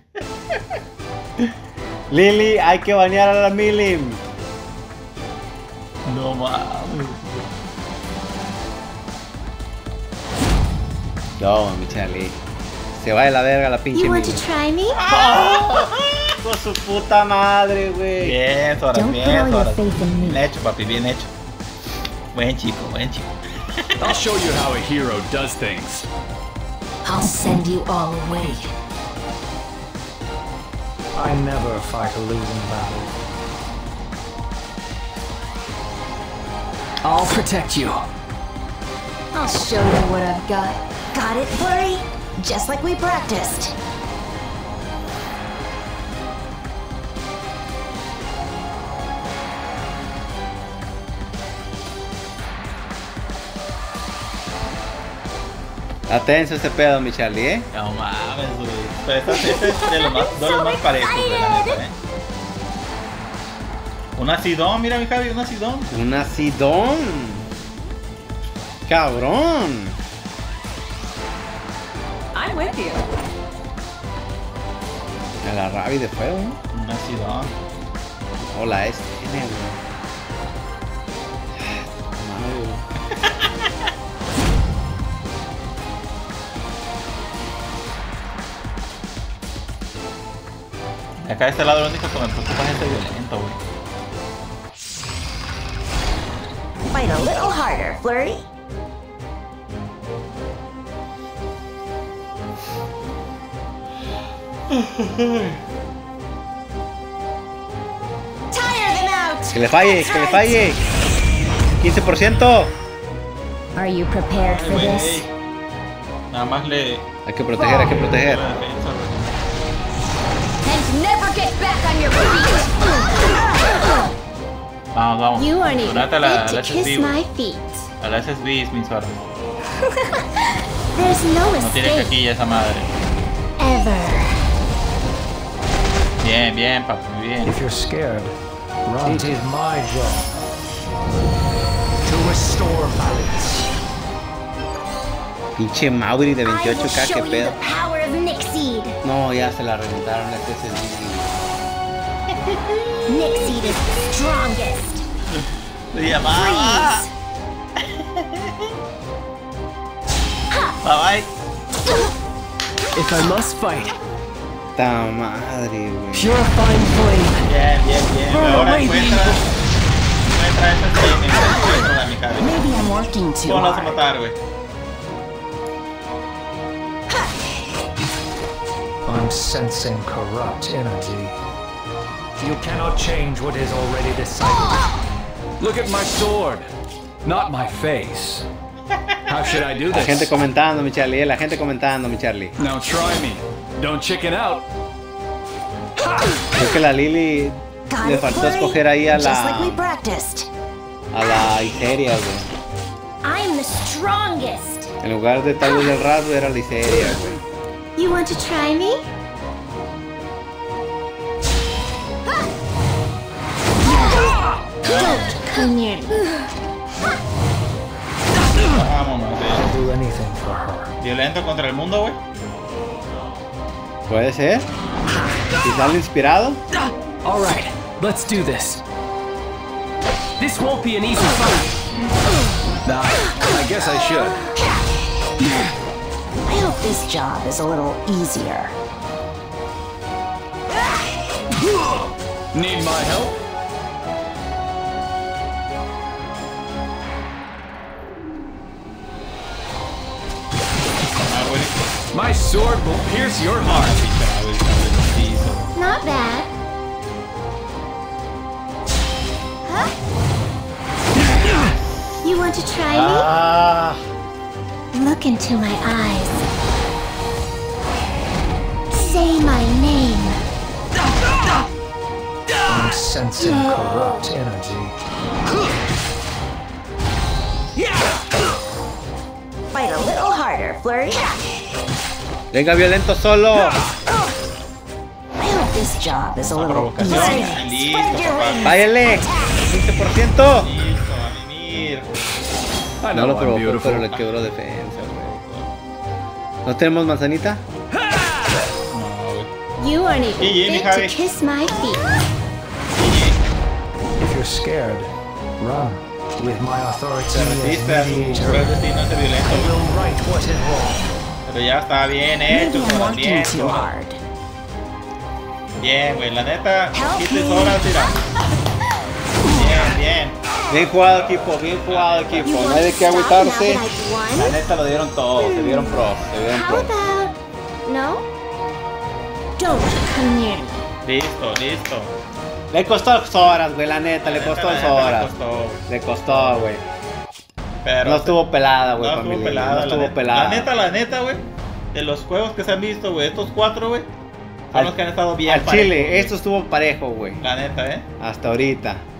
Speaker 1: Lily, hay que banear a la Milling.
Speaker 2: No mames.
Speaker 1: No, mi Charlie. Se va de la verga la pinche
Speaker 8: You want to
Speaker 1: Milling.
Speaker 8: try me?
Speaker 1: Con su puta madre, güey.
Speaker 2: Bien, horas,
Speaker 8: Don't
Speaker 2: bien,
Speaker 8: put all your
Speaker 2: horas.
Speaker 8: faith in me.
Speaker 2: Bien hecho, papi, bien hecho. Buen chico, buen chico.
Speaker 10: I'll show you how a hero does things.
Speaker 7: I'll send you all away.
Speaker 6: I never fight a losing battle.
Speaker 12: I'll protect you.
Speaker 8: I'll show you what I've got. Got it, Flurry? Just like we practiced.
Speaker 1: Está tenso ese pedo, mi Charlie, ¿eh?
Speaker 2: No mames, güey. Pero este, este es de los más, de los más parejos, güey, la neta, ¿eh? Un acidón, mira mi Javi, un acidón.
Speaker 1: Un acidón. Cabrón.
Speaker 11: I'm with you.
Speaker 1: A la rabia de fuego.
Speaker 2: Un acidón.
Speaker 1: Hola, es N, güey. Madre, güey.
Speaker 2: De acá de este lado lo único que me preocupa es este violento, güey.
Speaker 8: Fight a little harder, Flurry. Tire them out.
Speaker 1: Que le falle, que le falle. quince por ciento.
Speaker 8: Are you prepared
Speaker 2: Ay,
Speaker 8: for
Speaker 2: güey.
Speaker 8: this?
Speaker 2: Nada más le...
Speaker 1: Hay que proteger, hay que proteger.
Speaker 2: la defensa, güey.
Speaker 8: And never get back on your feet.
Speaker 2: Vamos, vamos.
Speaker 8: You aren't even
Speaker 2: Donate la,
Speaker 8: fit
Speaker 2: la
Speaker 8: to
Speaker 2: S S B,
Speaker 8: kiss
Speaker 2: güey.
Speaker 8: my feet.
Speaker 2: A la S S B es mis horas.
Speaker 8: There's no
Speaker 2: No tiene
Speaker 8: escape
Speaker 2: caquilla esa madre.
Speaker 8: ever.
Speaker 2: Bien, bien, papi, muy bien.
Speaker 6: If you're scared, run. It is my job. To restore balance.
Speaker 1: Pinche Mauri de veintiocho K,
Speaker 8: I
Speaker 1: qué
Speaker 8: will show you
Speaker 1: pedo.
Speaker 8: the power of Nixeed.
Speaker 1: No, ya se la reventaron, este es el
Speaker 8: Nixeed is the strongest.
Speaker 2: Se llamaba. Bye bye.
Speaker 12: If I must fight,
Speaker 1: Ta madre, güey.
Speaker 12: purifying flame.
Speaker 2: Bien, bien, bien.
Speaker 12: Burn
Speaker 2: Ahora
Speaker 12: away the
Speaker 2: encuentra. Encuentra esa escena. Encuentra la mi cabeza.
Speaker 8: Maybe I'm working too
Speaker 2: ¿Cómo la vas a
Speaker 8: hard.
Speaker 2: matar, güey?
Speaker 6: I'm sensing corrupt energy. You cannot change what is already decided.
Speaker 10: Look at my sword, not my face. How should I do
Speaker 1: La
Speaker 10: this?
Speaker 1: gente comentando, mi Charlie, eh, la gente comentando, mi Charlie.
Speaker 10: Now try me. Don't chicken out.
Speaker 1: Creo que la Lily
Speaker 8: Got
Speaker 1: le
Speaker 8: it,
Speaker 1: faltó
Speaker 8: Flurry?
Speaker 1: escoger ahí a
Speaker 8: Just like we
Speaker 1: la
Speaker 8: practiced.
Speaker 1: a la Iseria, güey.
Speaker 8: I'm the strongest.
Speaker 1: En lugar de tal vez el rasgo era la Iseria, güey.
Speaker 8: You want to try me? Don't come near me.
Speaker 2: Vámonos, güey.
Speaker 6: I'll do anything for her.
Speaker 2: Violento contra el mundo, güey.
Speaker 1: Puede ser. Si sale inspirado.
Speaker 12: All right, let's do this. This won't be an easy fight.
Speaker 10: Nah, I guess I should.
Speaker 8: I hope this job is a little easier.
Speaker 10: Need my help?
Speaker 2: Ah, güey.
Speaker 10: My sword will pierce your heart.
Speaker 2: Ah, güey, güey, sí, hizo.
Speaker 8: Not bad. Huh? You want to try
Speaker 1: Ah,
Speaker 8: me? Look into my eyes. Say my name.
Speaker 6: I'm sensing corrupt energy.
Speaker 8: Fight a little harder, Flurry.
Speaker 1: venga violento solo.
Speaker 8: I hope this job is a little
Speaker 2: provocación.
Speaker 8: easier.
Speaker 2: Listo,
Speaker 8: Spread your
Speaker 2: papá.
Speaker 8: wings.
Speaker 1: Váyale. quince por ciento.
Speaker 2: Listo, a mimir.
Speaker 10: I
Speaker 1: No
Speaker 10: know
Speaker 1: lo
Speaker 10: I'm
Speaker 1: provocó,
Speaker 10: beautiful.
Speaker 1: pero le quebró defensa, güey. ¿No tenemos manzanita?
Speaker 2: No, güey.
Speaker 8: You aren't even
Speaker 2: G G, mi
Speaker 8: fit
Speaker 2: Javi.
Speaker 8: to kiss my feet.
Speaker 6: If you're scared, run. With my authority
Speaker 2: Se
Speaker 6: as
Speaker 2: resiste a su
Speaker 6: mediator,
Speaker 2: cruel destino, ese
Speaker 6: I
Speaker 2: violento.
Speaker 6: will right what is wrong.
Speaker 2: Pero ya está bien
Speaker 8: Maybe
Speaker 2: hecho,
Speaker 8: I'm
Speaker 2: Soras,
Speaker 8: working
Speaker 2: bien.
Speaker 8: too
Speaker 2: Soras.
Speaker 8: hard.
Speaker 2: Bien, güey, la neta.
Speaker 8: Help
Speaker 2: Quite
Speaker 8: me.
Speaker 2: horas, mira. Bien, bien.
Speaker 1: Bien jugado equipo, bien jugado equipo.
Speaker 8: You
Speaker 1: No
Speaker 8: want
Speaker 1: hay de
Speaker 8: to
Speaker 1: qué
Speaker 8: stop now
Speaker 1: agüitarse.
Speaker 8: that I've
Speaker 1: La
Speaker 8: won?
Speaker 1: neta lo dieron todo, se vieron pros, se vieron
Speaker 8: How
Speaker 1: pros.
Speaker 8: about no? Don't come near me.
Speaker 2: Listo, listo.
Speaker 1: Le costó horas, güey, la neta, le
Speaker 2: La
Speaker 1: costó
Speaker 2: neta, la neta,
Speaker 1: horas.
Speaker 2: Le costó, güey.
Speaker 1: Le costó, güey.
Speaker 2: Pero
Speaker 1: No estuvo pelada, güey,
Speaker 2: No estuvo
Speaker 1: familia.
Speaker 2: pelada,
Speaker 1: No
Speaker 2: la
Speaker 1: estuvo
Speaker 2: neta.
Speaker 1: pelada.
Speaker 2: La neta, la neta, güey. De los juegos que se han visto, güey, estos cuatro, güey, son
Speaker 1: Al-
Speaker 2: los que han estado bien
Speaker 1: Al
Speaker 2: parejos,
Speaker 1: Chile,
Speaker 2: güey.
Speaker 1: esto estuvo parejo, güey.
Speaker 2: La neta, eh.
Speaker 1: Hasta ahorita.